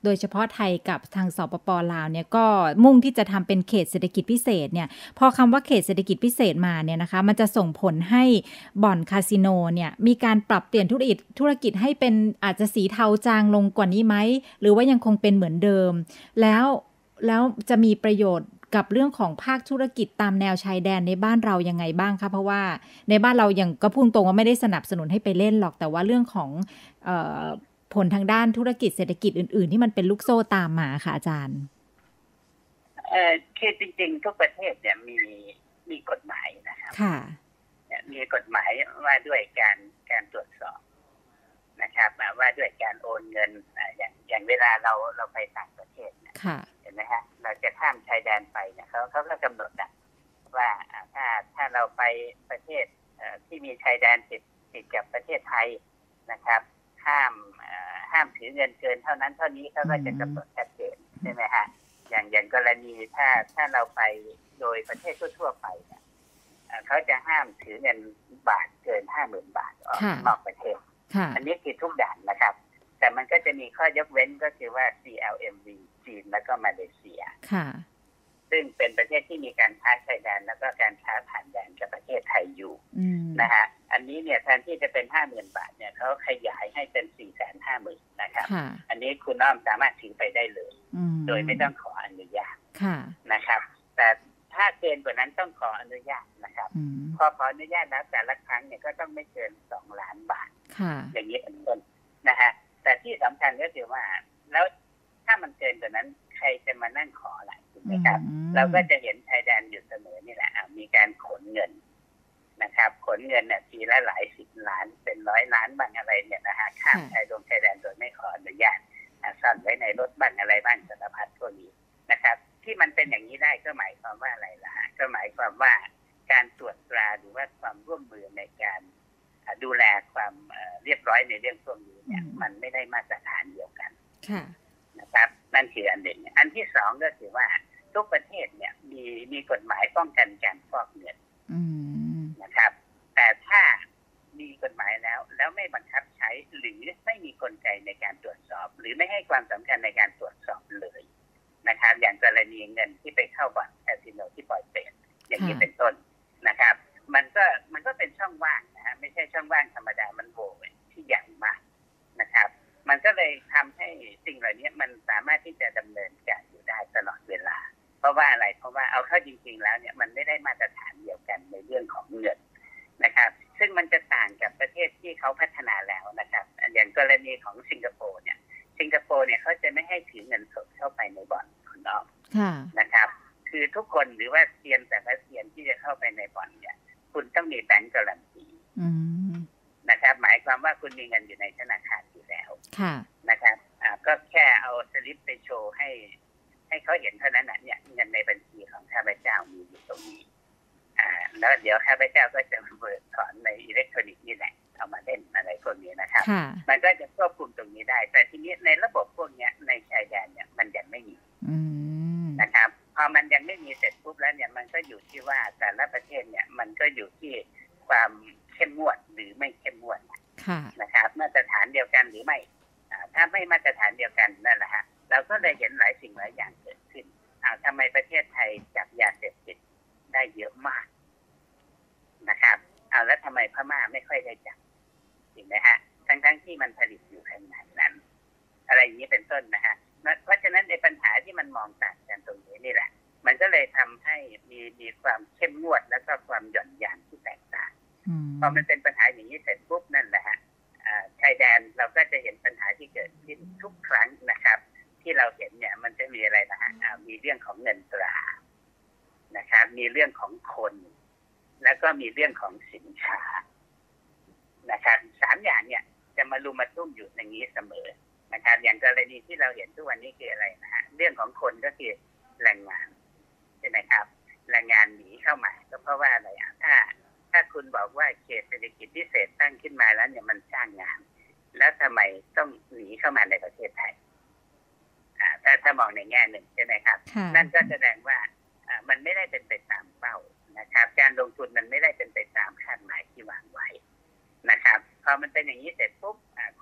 โดยเฉพาะไทยกับทางสปป.ลาวเนี่ยก็มุ่งที่จะทำเป็นเขตเศรษฐกิจพิเศษเนี่ยพอคำว่าเขตเศรษฐกิจพิเศษมาเนี่ยนะคะมันจะส่งผลให้บ่อนคาสิโนเนี่ยมีการปรับเปลี่ยนธุรกิจธุรกิจให้เป็นอาจจะสีเทาจางลงกว่านี้ไหมหรือว่ายังคงเป็นเหมือนเดิมแล้วแล้วจะมีประโยชน์กับเรื่องของภาคธุรกิจตามแนวชายแดนในบ้านเรายังไงบ้างคะเพราะว่าในบ้านเรายังก็พูดตรงว่าไม่ได้สนับสนุนให้ไปเล่นหรอกแต่ว่าเรื่องของเอ่อผลทางด้านธุรกิจเศรษฐกิจอื่นๆที่มันเป็นลูกโซ่ตามมาค่ะอาจารย์
เอ่อคือจริงๆทุกประเทศเนี่ยมีมีกฎหมายนะครับ
ค่ะ
มีกฎหมายว่าด้วยการการตรวจสอบนะครับว่าด้วยการโอนเงินอย่างอย่างเวลาเราเราไปต่างประเทศเนี่ยเห็นไหมฮะเราจะข้ามชายแดนไปเนี่ยเขาเขาก็กำหนดนะว่าถ้าถ้าเราไปประเทศที่มีชายแดนติดติดกับประเทศไทยนะครับห้ามห้ามถือเงินเกินเท่านั้นเท่านี้เขาก็จะกำหนดชัดเจนใช่ไหมฮะอย่างอย่างกรณีถ้าถ้าเราไปโดยประเทศทั่วๆไปเนี่ยเขาจะห้ามถือเงินบาทเกินห้าหมื่นบาทออกนอกประเทศอันนี้คือทุกด่านนะครับแต่มันก็จะมีข้อยกเว้นก็คือว่า ซี แอล เอ็ม วี จีนแล้วก็มาเลเซียซึ่งเป็นประเทศที่มีการค้าชายแดนแล้วก็การค้าผ่านแดนกับประเทศไทยอยู่นะฮะอันนี้เนี่ยแทนที่จะเป็น ห้าหมื่นบาทเนี่ยเขาขยายให้เป็น สี่แสนห้าหมื่น นะครับอันนี้คุณน้อมสามารถถือไปได้เลยโดยไม่ต้องขออนุญาตนะครับแต่ถ้าเกินกว่านั้นต้องขออนุญาตนะครับพอขออนุญาตแล้วแต่ละครั้งเนี่ยก็ต้องไม่เกินสองล้านบาทอย่างนี้เป็นต้นนะฮะแต่ที่สำคัญก็คือว่าแล้วถ้ามันเกินกว่านั้นใครจะมานั่งขออะไรถูกไหมครับเราก็จะเห็นชายแดนอยู่เสมอนี่แหละมีการขนเงินนะครับขนเงินเนี่ยทีละหลายสิบล้านเป็นร้อยล้านบางอะไรเนี่ยนะฮะข้ามชายดงชายแดนโดยไม่ขออนุญาตซ่อนไว้ในรถบ้างอะไรบ้างสารพัดพวกนี้นะครับที่มันเป็นอย่างนี้ได้ก็หมายความว่าอะไรล่ะก็หมายความว่าการตรวจตราหรือว่าความร่วมมือในการดูแลความเรียบร้อยในเรื่องพวกนี้เนี่ยมันไม่ได้มาตรฐานเดียวกันนะครับนั่นคืออันหนึ่งอันที่สองก็คือว่าทุกประเทศเนี่ยมีมีกฎหมายป้องกันการฟอกเงินนะครับแต่ถ้ามีกฎหมายแล้วแล้วไม่บังคับใช้หรือไม่มีกลไกในการตรวจสอบหรือไม่ให้ความสำคัญในการตรวจสอบเลยนะครับอย่างกรณีเงินที่ไปเข้าบ่อนคาสิโนที่ปล่อยเปรตอย่างนี้เป็นต้นนะครับมันก็มันก็เป็นช่องว่างนะฮะไม่ใช่ช่องว่างธรรมดามันโหว่ที่ใหญ่มากนะครับมันก็เลยทำให้สิ่งเหล่านี้มันสามารถที่จะดำเนินการอยู่ได้ตลอดเวลาเพราะว่าอะไรเพราะว่าเอาเข้าจริงๆแล้วเนี่ยมันไม่ได้มาตรฐานเดียวกันในเรื่องของเงินนะครับซึ่งมันจะต่างกับประเทศที่เขาพัฒนาแล้วนะครับอย่างกรณีของสิงคโปร์เนี่ยสิงคโปร์เนี่ยเขาจะไม่ให้ถือเงินสดเข้าไปในบ่อนคุณน้องนะครับคือทุกคนหรือว่าเซียนแต่ละเซียนที่จะเข้าไปในบ่อนเนี่ยคุณต้องมีแบงก์การันตีนะครับหมายความว่าคุณมีเงินอยู่ในธนาคารอยู่แล้วนะครับก็แค่เอาสลิปไปโชว์ให้ให้เขาเห็นเท่านั้นนะเนี่ยเงินในบัญชีของข้าพเจ้ามีอยู่ตรงนี้แล้วเดี๋ยวข้าพเจ้าก็จะเปิดถอนในอิเล็กทรอนิกส์นี่แหละเอามาเล่นอะไรพวกนี้นะครับมันก็จะควบคุมตรงนี้ได้แต่ทีนี้ในระบบพวกนี้ในชายแดนเนี่ยมันยังไม่มีนะครับพอมันยังไม่มีเสร็จปุ๊บแล้วเนี่ยมันก็อยู่ที่ว่าแต่ละประเทศเนี่ยมันก็อยู่ที่ความเข้มงวดหรือไม่เข้มงวดนะครับมาตรฐานเดียวกันหรือไม่ถ้าไม่มาตรฐานเดียวกันนั่นแหละฮะเราก็เลยเห็นหลายสิ่งหลายอย่างเกิดขึ้นอ้าวทำไมประเทศไทยจับยาเสพติดได้เยอะมากนะครับเอาแล้วทำไมพม่าไม่ค่อยได้จับจริงไหมฮะทั้งๆที่มันผลิตอยู่ขนาดนั้นอะไรอย่างนี้เป็นต้นนะฮะเพราะฉะนั้นในปัญหาที่มันมองต่างกันตรงนี้นี่แหละมันก็เลยทำให้มีมีความเข้มงวดแล้วก็ความหย่อนยานที่แตกต่างพอมันเป็นปัญหาอย่างนี้เสร็จปุ๊บนั่นแหละฮะชายแดนเราก็จะเห็นปัญหาที่เกิดขึ้นทุกครั้งนะครับที่เราเห็นเนี่ยมันจะมีอะไรนะฮะมีเรื่องของเงินตรานะครับมีเรื่องของคนแล้วก็มีเรื่องของสินค้านะครับสามอย่างเนี่ยจะมารุมมาตุ้มอยู่อย่างนี้เสมอนะครับอย่างกรณีที่เราเห็นทุกวันนี้คืออะไรนะฮะเรื่องของคนก็คือแรงงานใช่ไหมครับแรงงานหนีเข้ามาก็เพราะว่าอะไรอ่ะถ้าถ้าคุณบอกว่าเขตเศรษฐกิจพิเศษตั้งขึ้นมาแล้วเนี่ยมันจ้างงานแล้วทำไมต้องหนีเข้ามาในประเทศไทยอ่าถ้าถ้ามองในแง่หนึ่งใช่ไหมครับนั่นก็แสดงว่าอ่ามันไม่ได้เป็นไปตามเป้านะครับการลงทุนมันไม่ได้เป็นไปตามคาดหมายที่วางไว้นะครับพอมันเป็นอย่างนี้เสร็จปุ๊บค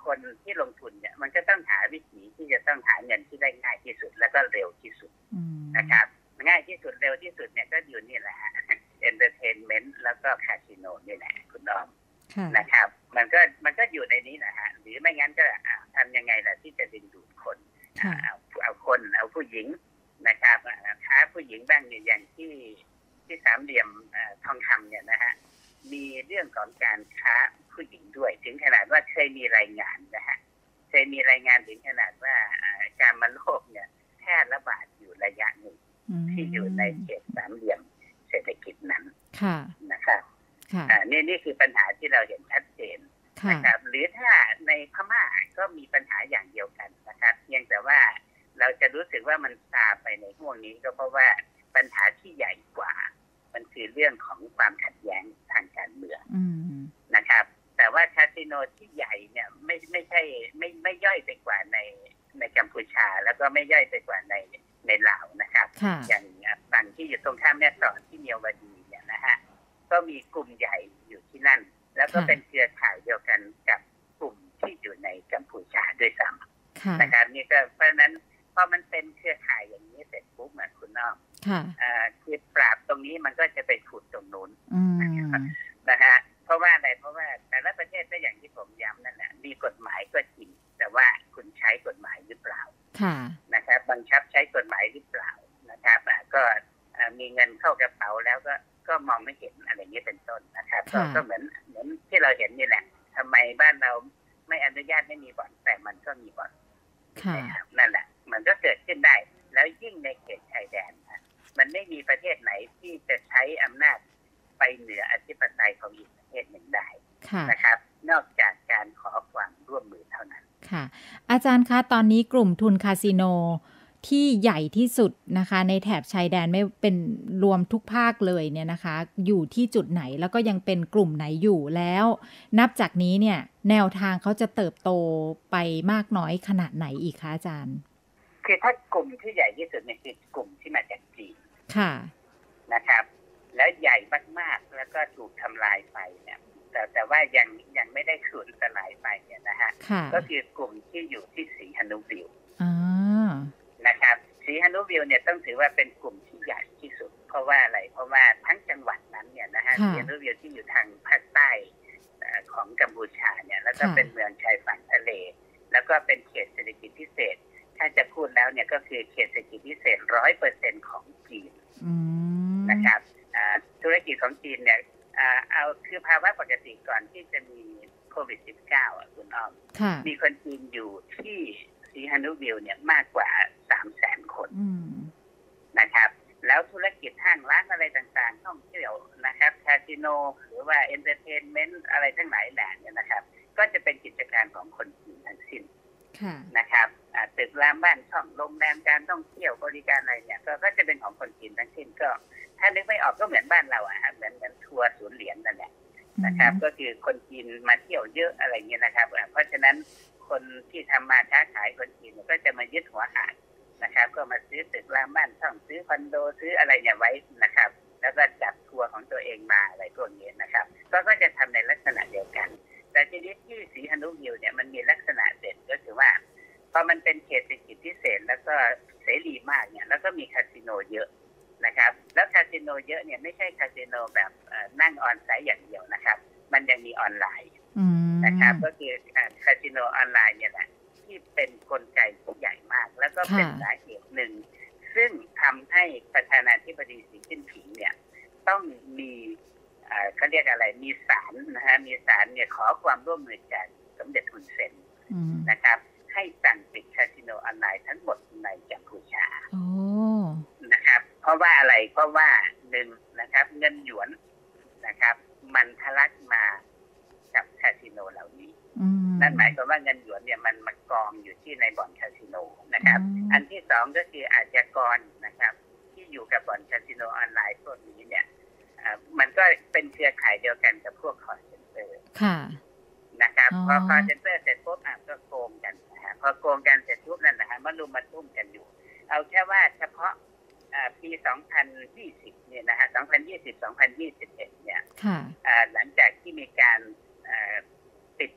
คนที่ลงทุนเนี่ยมันก็ต้องหาวิธีที่จะต้องหาเงินที่ได้ง่ายที่สุดแล้วก็เร็วที่สุดนะครับง่ายที่สุดเร็วที่สุดเนี่ยก็อยู่นี่แหละเอนเตอร์เทนเมนต์แล้วก็คาสิโนนี่แหละคุณน้องนะครับมันก็มันก็อยู่ในนี้นะฮะหรือไม่งั้นก็ทำยังไงล่ะที่จะดึงดูดคนเอาเอาคนเอาผู้หญิงนะครับค้าผู้หญิงบ้างเนี่ยอย่างที่ที่สามเหลี่ยมทองคำเนี่ยนะฮะมีเรื่องของการค้าผู้หญิงด้วยถึงขนาดว่าเคยมีรายงานนะฮะเคยมีรายงานถึงขนาดว่าการมโลกเนี่ยแพร่ระบาดอยู่ระยะหนึ่งที่อยู่ในเขตสามเหลี่ยมเศรษฐกิจนั้นนะครับนี่นี่คือปัญหาที่เราเห็นชัดเจนนะครับหรือถ้าในพม่าก็มีปัญหาอย่างเดียวกันนะครับเพียงแต่ว่าเราจะรู้สึกว่ามันซาไปในห่วงนี้ก็เพราะว่าปัญหาที่ใหญ่กว่ามันคือเรื่องของความขัดแย้งทางการเมืองนะครับแต่ว่าคาสิโนที่ใหญ่เนี่ยไม่ไม่ใช่ไม่ไม่ย่อยไปกว่าในในกัมพูชาแล้วก็ไม่ย่อยไปกว่าในในลาวนะครับอย่างฝั่งที่อยู่ตรงข้ามแม่สอดที่เมียววดีเนี่ยนะฮะก็มีกลุ่มใหญ่อยู่ที่นั่นแล้วก็เป็นเครือข่ายเดียวกันกับกลุ่มที่อยู่ในกัมพูชาด้วยซ้ำนะครับนี่ก็เพราะฉะนั้นพอมันเป็นเครือข่ายอย่างนี้เสร็จปุ๊บเหมือนคุณน้องคือปราบตรงนี้มันก็จะไปขุดตรงนู้นนะฮะเพราะว่าอะไรเพราะว่าแต่ละประเทศก็อย่างที่ผมย้ำนั่นแหละมีกฎหมายก็จริงแต่ว่าคุณใช้กฎหมายหรือเปล่านะครับบังคับใช้กฎหมายหรือเปล่านะครับก็มีเงินเข้ากระเป๋าแล้วก็ก็มองไม่เห็นอะไรอย่างนี้เป็นต้นนะครับก็เหมือนเหมือนที่เราเห็นนี่แหละทำไมบ้านเราไม่อนุญาตไม่มีบ่อนแต่มันก็มีบ่อนนั่นแหละมันก็เกิดขึ้นได้แล้วยิ่งในเขตชายแดนมันไม่มีประเทศไหนที่จะใช้อำนาจไปเหนืออธิปไตยของอีกประเทศหนึ่งได้นะครับนอกจากการขอความร่วมมือเท่านั้น
ค่ะอาจารย์คะตอนนี้กลุ่มทุนคาสิโนที่ใหญ่ที่สุดนะคะในแถบชายแดนไม่เป็นรวมทุกภาคเลยเนี่ยนะคะอยู่ที่จุดไหนแล้วก็ยังเป็นกลุ่มไหนอยู่แล้วนับจากนี้เนี่ยแนวทางเขาจะเติบโตไปมากน้อยขนาดไหนอีกคะอาจารย์
คือถ้ากลุ่มที่ใหญ่ที่สุดเนี่ยคือกลุ่มที่มาจากจีน
ค่ะ
นะครับแล้วใหญ่มากๆแล้วก็ถูกทำลายไปเนี่ยแต่แต่ว่ายังยังไม่ได้สูญสลายไปเนี่ยนะฮะก็คือกลุ่มที่อยู่ที่ศรีหนุวิวนะครับศรีหนุวิวเนี่ยต้องถือว่าเป็นกลุ่มที่ใหญ่ที่สุดเพราะว่าอะไรเพราะว่าทั้งจังหวัดนั้นเนี่ยนะฮะศรีหนุวิวที่อยู่ทางภาคใต้ของกัมพูชาเนี่ยแล้วก็เป็นเมืองชายฝั่งทะเลแล้วก็เป็นเขตเศรษฐกิจพิเศษถ้าจะพูดแล้วเนี่ยก็คือเขตเศรษฐกิจพิเศษ ร้อยเปอร์เซ็นต์ ของจีนนะครับธุรกิจของจีนเนี่ยเอาคือภาวะปกติก่อนที่จะมีโควิด สิบเก้า อ่ะคุณอ้อมมีคนจีนอยู่ที่ศรีหนุวิวเนี่ยมากกว่า สามแสน คนนะครับแล้วธุรกิจห้างร้านอะไรต่างๆท่องเที่ยวนะครับคาสิโนหรือว่าเอนเตอร์เทนเมนต์อะไรทั้งหลายแหล่เนี่ยนะครับก็จะเป็นกิจการของคนจีนทั้งสิ้นนะครับตึกรามบ้านช่องโรงแรมการท่องเที่ยวบริการอะไรเนี่ยก็จะเป็นของคนจีนทั้งสิ้นก็ถ้านึกไม่ออกก็เหมือนบ้านเราอ่ะฮะเหมือนเหมือนทัวร์ศูนย์เหรียญนั่นแหละนะครับก็คือคนจีนมาเที่ยวเยอะอะไรเงี้ยนะครับเพราะฉะนั้นคนที่ทำมาค้าขายคนจีนก็จะมายึดหัวหาดนะครับก็มาซื้อตึกรามบ้านช่องซื้อคอนโดซื้ออะไรเนี่ยไว้นะครับแล้วก็จัดทัวร์ของตัวเองมาอะไรพวกนี้นะครับก็ก็จะทำในลักษณะเดียวกันแต่ทีนี้ที่ศรีหนุวิวเนี่ยมันมีลักษณะเด่นก็คือว่าพอมันเป็นเขตเศรษฐกิจพิเศษแล้วก็เสรีมากเนี่ยแล้วก็มีคาสิโนเยอะนะครับแล้วคาสิโนเยอะเนี่ยไม่ใช่คาสิโนแบบนั่งออนไซต์อย่างเดียวนะครับมันยังมีออนไลน์นะครับก็คือคาสิโนออนไลน์เนี่ยแหละที่เป็นกลไกที่ใหญ่มากแล้วก็เป็นสาเหตุหนึ่งซึ่งทำให้ประธานาธิบดีสีจิ้นผิงเนี่ยต้องมีเขาเรียกอะไรมีศาลนะฮะมีศาลเนี่ยขอความร่วมมือจากสมเด็จฮุนเซนนะครับให้สั่งปิดคาสิโนออนไลน์ทั้งหมดในกัมพูชานะครับเพราะว่าอะไรเพราะว่าหนึ่งนะครับเงินหยวนนะครับมันทะลักมากับคาสิโนเหล่านี้นั่นหมายความว่าเงินหยวนเนี่ยมันมากองอยู่ที่ในบ่อนคาสิโนนะครับอันที่สองก็คืออาชญากรนะครับที่อยู่กับบ่อนคาสิโนออนไลน์พวกนี้เนี่ยมันก็เป็นเครือข่ายเดียวกันกับพวกคอลเซ็นเตอร์นะครับพอคอลเซ็นเตอร์เสร็จปุ๊บอ่ะก็โกงกันนะฮะพอโกงกันเสร็จปุ๊บนั่นแหละฮะมันรุมมาทุ่มกันอยู่เอาแค่ว่าเฉพาะปีสองพันยี่สิบเนี่ยนะฮะสองพันยี่สิบ สองพันยี่สิบเอ็ดเนี่ยหลังจากที่มีการปิด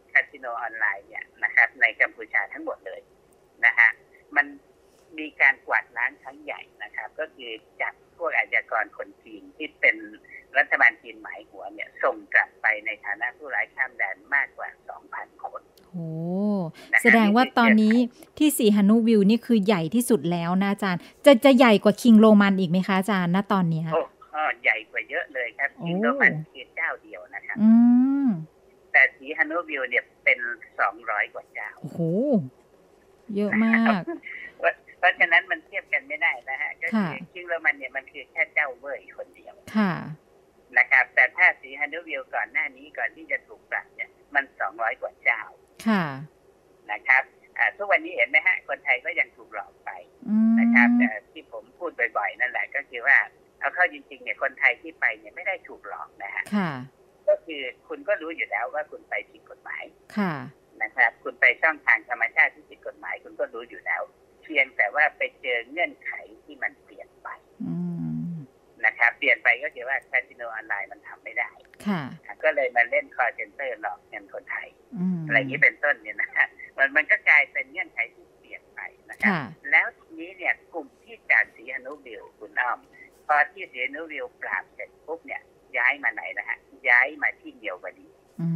คาสิโนออนไลน์เนี่ยนะครับในกัมพูชาทั้งหมดเลยนะฮะมันมีการกวาดล้างครั้งใหญ่นะครับก็คือจับพวกอาชญากรคนจีนที่เป็นรัฐบาลจีนหมายหัวเนี่ยส่งกลับไปในฐานะผู้ร้ายข้ามแดนมากกว่า สองพัน คน
โอ้แสดงว่าตอนนี้ที่สีหนุวิวนี่คือใหญ่ที่สุดแล้วนะอาจารย์จะจะใหญ่กว่าคิงโรมันอีกไหมคะอาจารย์ณตอนนี้
โอ้ใหญ่กว่าเยอะเลยครับคิงโรมันคือเจ้าเดียวนะครับ
อืม
แต่สีหนุวิวเนี่ยเป็นสองร้อยกว่าเจ้า
โอ้โหเยอะมาก
เพราะฉะนั้นมันเทียบกันไม่ได้นะฮะก็คือคิงโรมันเนี่ยมันคือแค่เจ้าเว่ยคนเดียว
ค่ะ
นะครับแต่ถ้าสีหนุวิวก่อนหน้านี้ก่อนที่จะถูกปรับเนี่ยมันสองร้อยกว่าเจ้า
ค่ะ
นะครับทุกวันนี้เห็นไหมฮะคนไทยก็ยังถูกหลอกไปนะครับแต่ที่ผมพูดบ่อยๆนั่นแหละก็คือว่าเอาเข้าจริงๆเนี่ยคนไทยที่ไปเนี่ยไม่ได้ถูกหลอกนะฮะก็คือคุณก็รู้อยู่แล้วว่าคุณไปผิดกฎหมายนะครับคุณไปช่องทางธรรมชาติที่ผิดกฎหมายคุณก็รู้อยู่แล้วเพียงแต่ว่าไปเจอเงื่อนไขที่มันเปลี่ยนไปนะครับเปลี่ยนไปก็คือว่าคาสิโนออนไลน์มันทำไม่ได้ก็เลยมาเล่นคอลเซ็นเตอร์หลอกเงินคนไทยอะไรอย่างนี้เป็นต้นเนี่ยนะฮะมันมันก็กลายเป็นเงื่อนไขที่เปลี่ยนไปนะครับแล้วทีนี้เนี่ยกลุ่มที่จากสีหนุวิวคุณอ้อมพอที่สีหนุวิวปราบเสร็จปุ๊บเนี่ยย้ายมาไหนนะฮะย้ายมาที่เมียววดี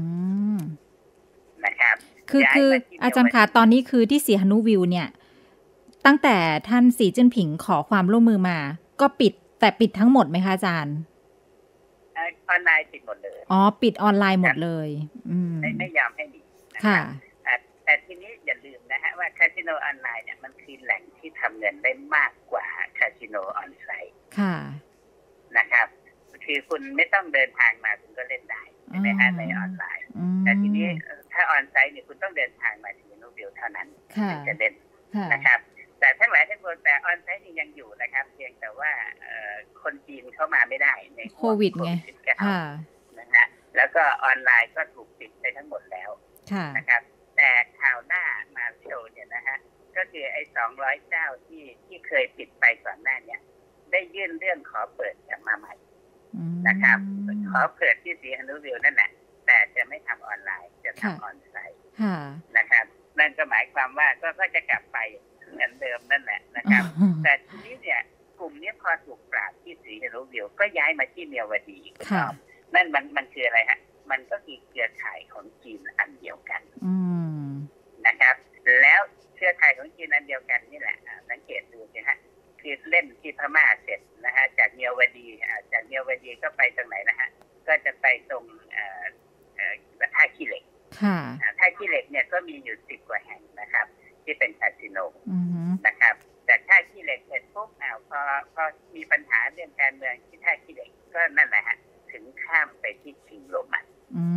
นะครับ
คือคืออาจารย์คะตอนนี้คือที่สีหนุวิวเนี่ยตั้งแต่ท่านสีจิ้นผิงขอความร่วมมือมาก็ปิดแต่ปิดทั้งหมดไหมคะอาจารย์
ออนไลน์ปิดหมดเลย
อ๋อปิดออนไลน์หมดเลย
ไม่ไม่ยอมให้มีค่ะแต่ทีนี้อย่าลืมนะฮะว่าคาสิโนออนไลน์เนี่ยมันคือแหล่งที่ทำเงินได้มากกว่าคาสิโนออนไซต์
ค่ะ
นะครับคือคุณไม่ต้องเดินทางมาคุณก็เล่นได้ใช่ไหมฮะในออนไลน์แต่ทีนี้ถ้าออนไซต์เนี่ยคุณต้องเดินทางมาที่นูบิลเท่านั้นถึงจะเล่นนะครับแต่ทั้งหลายทั้งปวงแต่ออนไซต์นี่ยังอยู่นะครับเพียงแต่ว่าคนจีนเข้ามาไม่ได้ใน
โควิดไง
นะฮะแล้วก็ออนไลน์ก็ถูกปิดไปทั้งหมดแล้วนะครับแต่ข่าวหน้ามาโชว์เนี่ยนะฮะก็คือไอ้สองร้อยเจ้าที่ที่เคยปิดไปก่อนหน้าเนี่ยได้ยื่นเรื่องขอเปิดกลับมาใหม่นะครับขอเปิดที่สีหนุวิวนั่นแหละแต่จะไม่ทำออนไลน์จะทำออนไซต์นะครับนั่นก็หมายความว่าก็ก็จะกลับไปเหมือนเดิมนั่นแหละนะครับแต่ทีนี้เนี่ยกลุ่มนี้พอถูกปราบที่สีหนุวิวก็ย้ายมาที่เมียวดีนั่นมันมันคืออะไรฮะมันก็คือเครือข่ายของจีนอันเดียวกันนะครับแล้วเครือข่ายของจีนอันเดียวกันนี่แหละสังเกตดูสิฮะคือเล่นที่พม่าเสร็จนะฮะจากเมียวดีจากเมียวดีก็ไปตรงไหนนะฮะก็จะไปตรงท่าขี้เหล็กท่าขี้เหล็กเนี่ยก็มีอยู่สิบกว่าแห่งนะครับที่เป็นคาสิโนนะครับจากท่าขี้เหล็กเสร็จปุ๊บอ้าวพอพอมีปัญหาเรื่องการเมืองที่ท่าขี้เหล็กก็นั่นแหละฮะถึงข้ามไปที่คิงโรมัน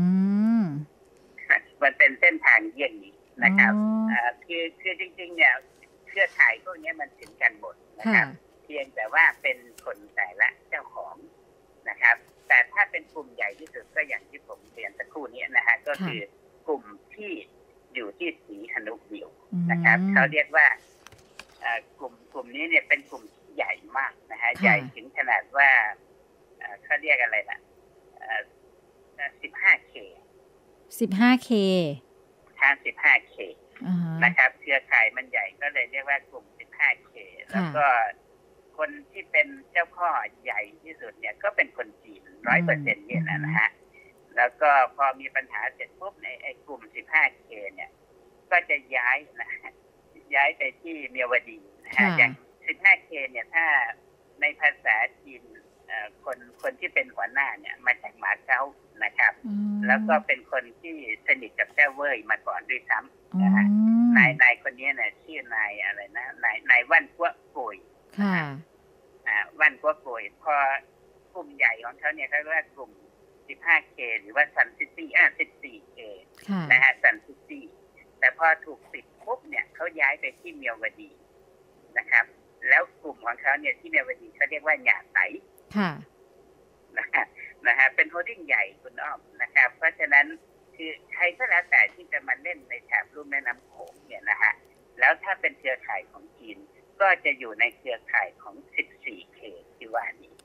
มันเป็นเส้นทางเยี่ยงนี้นะครับคือคือจริงๆเนี่ยเครือข่ายพวกนี้มันถึงกันหมดนะครับเพียงแต่ว่าเป็นคนแต่ละเจ้าของนะครับแต่ถ้าเป็นกลุ่มใหญ่ที่สุดก็อย่างที่ผมเรียนสักครู่นี้นะฮะก็คือกลุ่มที่อยู่ที่สีหนุวิวนะครับเขาเรียกว่ากลุ่มกลุ่มนี้เนี่ยเป็นกลุ่มใหญ่มากนะฮะใหญ่ถึงขนาดว่าเขาเรียกอะไรนะสิบห้าเค
สิบห้าเค
ทาง สิบห้าเค นะครับเครือข่ายมันใหญ่ก็เลยเรียกว่ากลุ่ม สิบห้าเค แล้วก็คนที่เป็นเจ้าพ่อใหญ่ที่สุดเนี่ยก็เป็นคนจีน ร้อยเปอร์เซ็นต์ เนี่ยนะฮะแล้วก็พอมีปัญหาเสร็จปุ๊บในไอ้กลุ่ม สิบห้าเค เนี่ยก็จะย้ายนะย้ายไปที่เมียวดีนะฮะอย่าง สิบห้าเค เนี่ยถ้าในภาษาจีนคนคนที่เป็นหัวหน้าเนี่ยมาจากหมาเก๊านะครับแล้วก็เป็นคนที่สนิทกับเจ้าเว่ยมาก่อนด้วยซ้ำนะฮะนายนายคนนี้เนี่ยชื่อนายอะไรนะนายนายวันกัวโกย
ค่ะ
อ่าวันกัวโกยพอกลุ่มใหญ่ของเขาเนี่ยเขาเรียกว่ากลุ่ม สิบห้าเค หรือว่าซันซิตี้อ่า สิบสี่เค นะฮะซันซิตี้แต่พอถูกปิดปุ๊บเนี่ยเขาย้ายไปที่เมียวดีนะครับแล้วกลุ่มของเขาเนี่ยที่เมียวดีเขาเรียกว่าหยาไต
ค่ะ
นะฮะนะฮะเป็นโฮลดิ้งใหญ่คุณอ้อมนะครับเพราะฉะนั้นคือใครก็แล้วแต่ที่จะมาเล่นในแถบลุ่มแม่น้ำโขงเนี่ยนะฮะแล้วถ้าเป็นเครือข่ายของจีนก็จะอยู่ในเครือข่ายของ สิบสี่เค ที่ว่านี้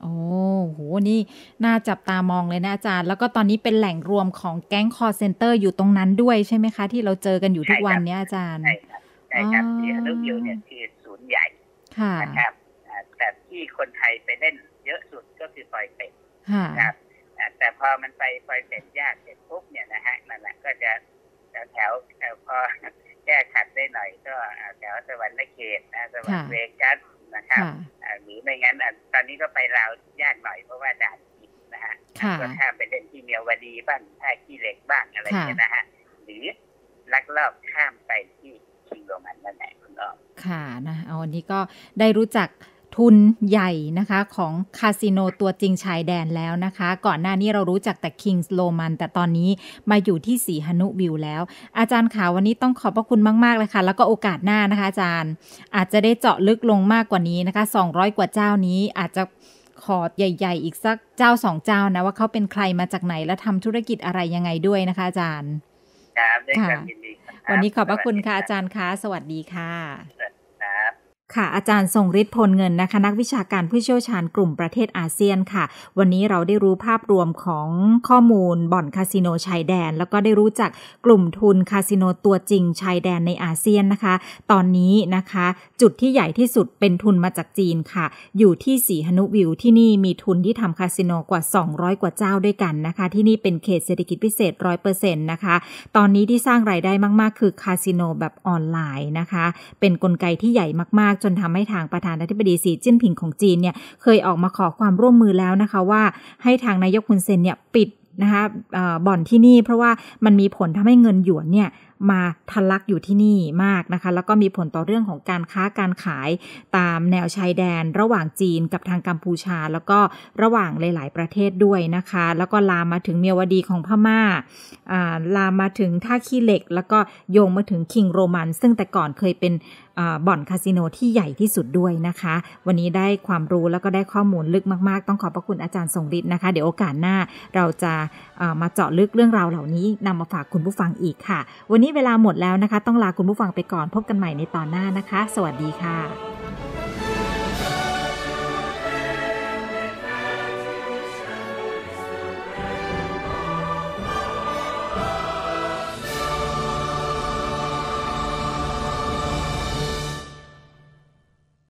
โอ้โหนี่น่าจับตามองเลยนะอาจารย์แล้วก็ตอนนี้เป็นแหล่งรวมของแก๊งคอลเซ็นเตอร์อยู่ตรงนั้นด้วยใช่ไหมคะที่เราเจอกันอยู่ทุกวันนี้อาจารย์
ใช่ครับใช่ครับที่อนุวิวเนี่ยคือศูนย์ใหญ่นะครับแต่ที่คนไทยไปเล่นเยอะสุดก็คือปอยเป็ดนะครับแต่พอมันไปปอยเป็ดยากเสร็จปุ๊บเนี่ยนะฮะนั่นแหละก็จะแถวแถวพอแก้ขัดได้หน่อยก็แถวสวรรค์เขตนะสวรรค์เวกัสนะครับหรือไม่งั้นตอนนี้ก็ไปลาวยากหน่อยเพราะว่าด่านผิดนะฮะก็ข้ามไปเล่นที่เมียวดีบ้างท่าขี้เหล็กบ้างอะไรอย่างเงี้ยนะฮะหรือลักลอบข้ามไปที่คิงโรมันนั่นแหละคุณอ้อม
ค่ะนะเอาวันนี้ก็ได้รู้จักทุนใหญ่นะคะของคาสิโนตัวจริงชายแดนแล้วนะคะก่อนหน้านี้เรารู้จักแต่ Kings Roman แต่ตอนนี้มาอยู่ที่สีหนุวิวแล้วอาจารย์ค่ะวันนี้ต้องขอบพระคุณมากๆเลยค่ะแล้วก็โอกาสหน้านะคะอาจารย์อาจจะได้เจาะลึกลงมากกว่านี้นะคะสองร้อยกว่าเจ้านี้อาจจะขอใหญ่ๆอีกสักเจ้าสองเจ้านะว่าเขาเป็นใครมาจากไหนและทำธุรกิจอะไรยังไงด้วยนะคะอาจารย์
ครับด้วยความยินดี
วันนี้ขอบพระคุณค่ะอาจารย์คะสวัสดีค่ะค่ะอาจารย์ทรงฤทธิ์พลเงินนะคะนักวิชาการผู้เชี่ยวชาญกลุ่มประเทศอาเซียนค่ะวันนี้เราได้รู้ภาพรวมของข้อมูลบ่อนคาสิโนชายแดนแล้วก็ได้รู้จักกลุ่มทุนคาสิโนตัวจริงชายแดนในอาเซียนนะคะตอนนี้นะคะจุดที่ใหญ่ที่สุดเป็นทุนมาจากจีนค่ะอยู่ที่สีหนุวิวที่นี่มีทุนที่ทำคาสิโนกว่าสองร้อยกว่าเจ้าด้วยกันนะคะที่นี่เป็นเขตเศรษฐกิจพิเศษ ร้อยเปอร์เซ็นต์ นะคะตอนนี้ที่สร้างรายได้มากๆคือคาสิโนแบบออนไลน์นะคะเป็นกลไกที่ใหญ่มากๆจนทำให้ทางประธานาธิบดีสีจิ้นผิงของจีนเนี่ยเคยออกมาขอความร่วมมือแล้วนะคะว่าให้ทางนายกฮุนเซนเนี่ยปิดนะคะบ่อนที่นี่เพราะว่ามันมีผลทำให้เงินหยวนเนี่ยมาทะลักอยู่ที่นี่มากนะคะแล้วก็มีผลต่อเรื่องของการค้าการขายตามแนวชายแดนระหว่างจีนกับทางกัมพูชาแล้วก็ระหว่างหลายๆประเทศด้วยนะคะแล้วก็ลามมาถึงเมียวดีของพม่าลามมาถึงท่าขี้เหล็กแล้วก็โยงมาถึงคิงโรมันซึ่งแต่ก่อนเคยเป็นบ่อนคาสิโนที่ใหญ่ที่สุดด้วยนะคะวันนี้ได้ความรู้แล้วก็ได้ข้อมูลลึกมากๆต้องขอบพระคุณอาจารย์ทรงฤทธิ์นะคะเดี๋ยวโอกาสหน้าเราจะมาเจาะลึกเรื่องราวเหล่านี้นำมาฝากคุณผู้ฟังอีกค่ะวันนี้เวลาหมดแล้วนะคะต้องลาคุณผู้ฟังไปก่อนพบกันใหม่ในตอนหน้านะคะสวัสดีค่ะ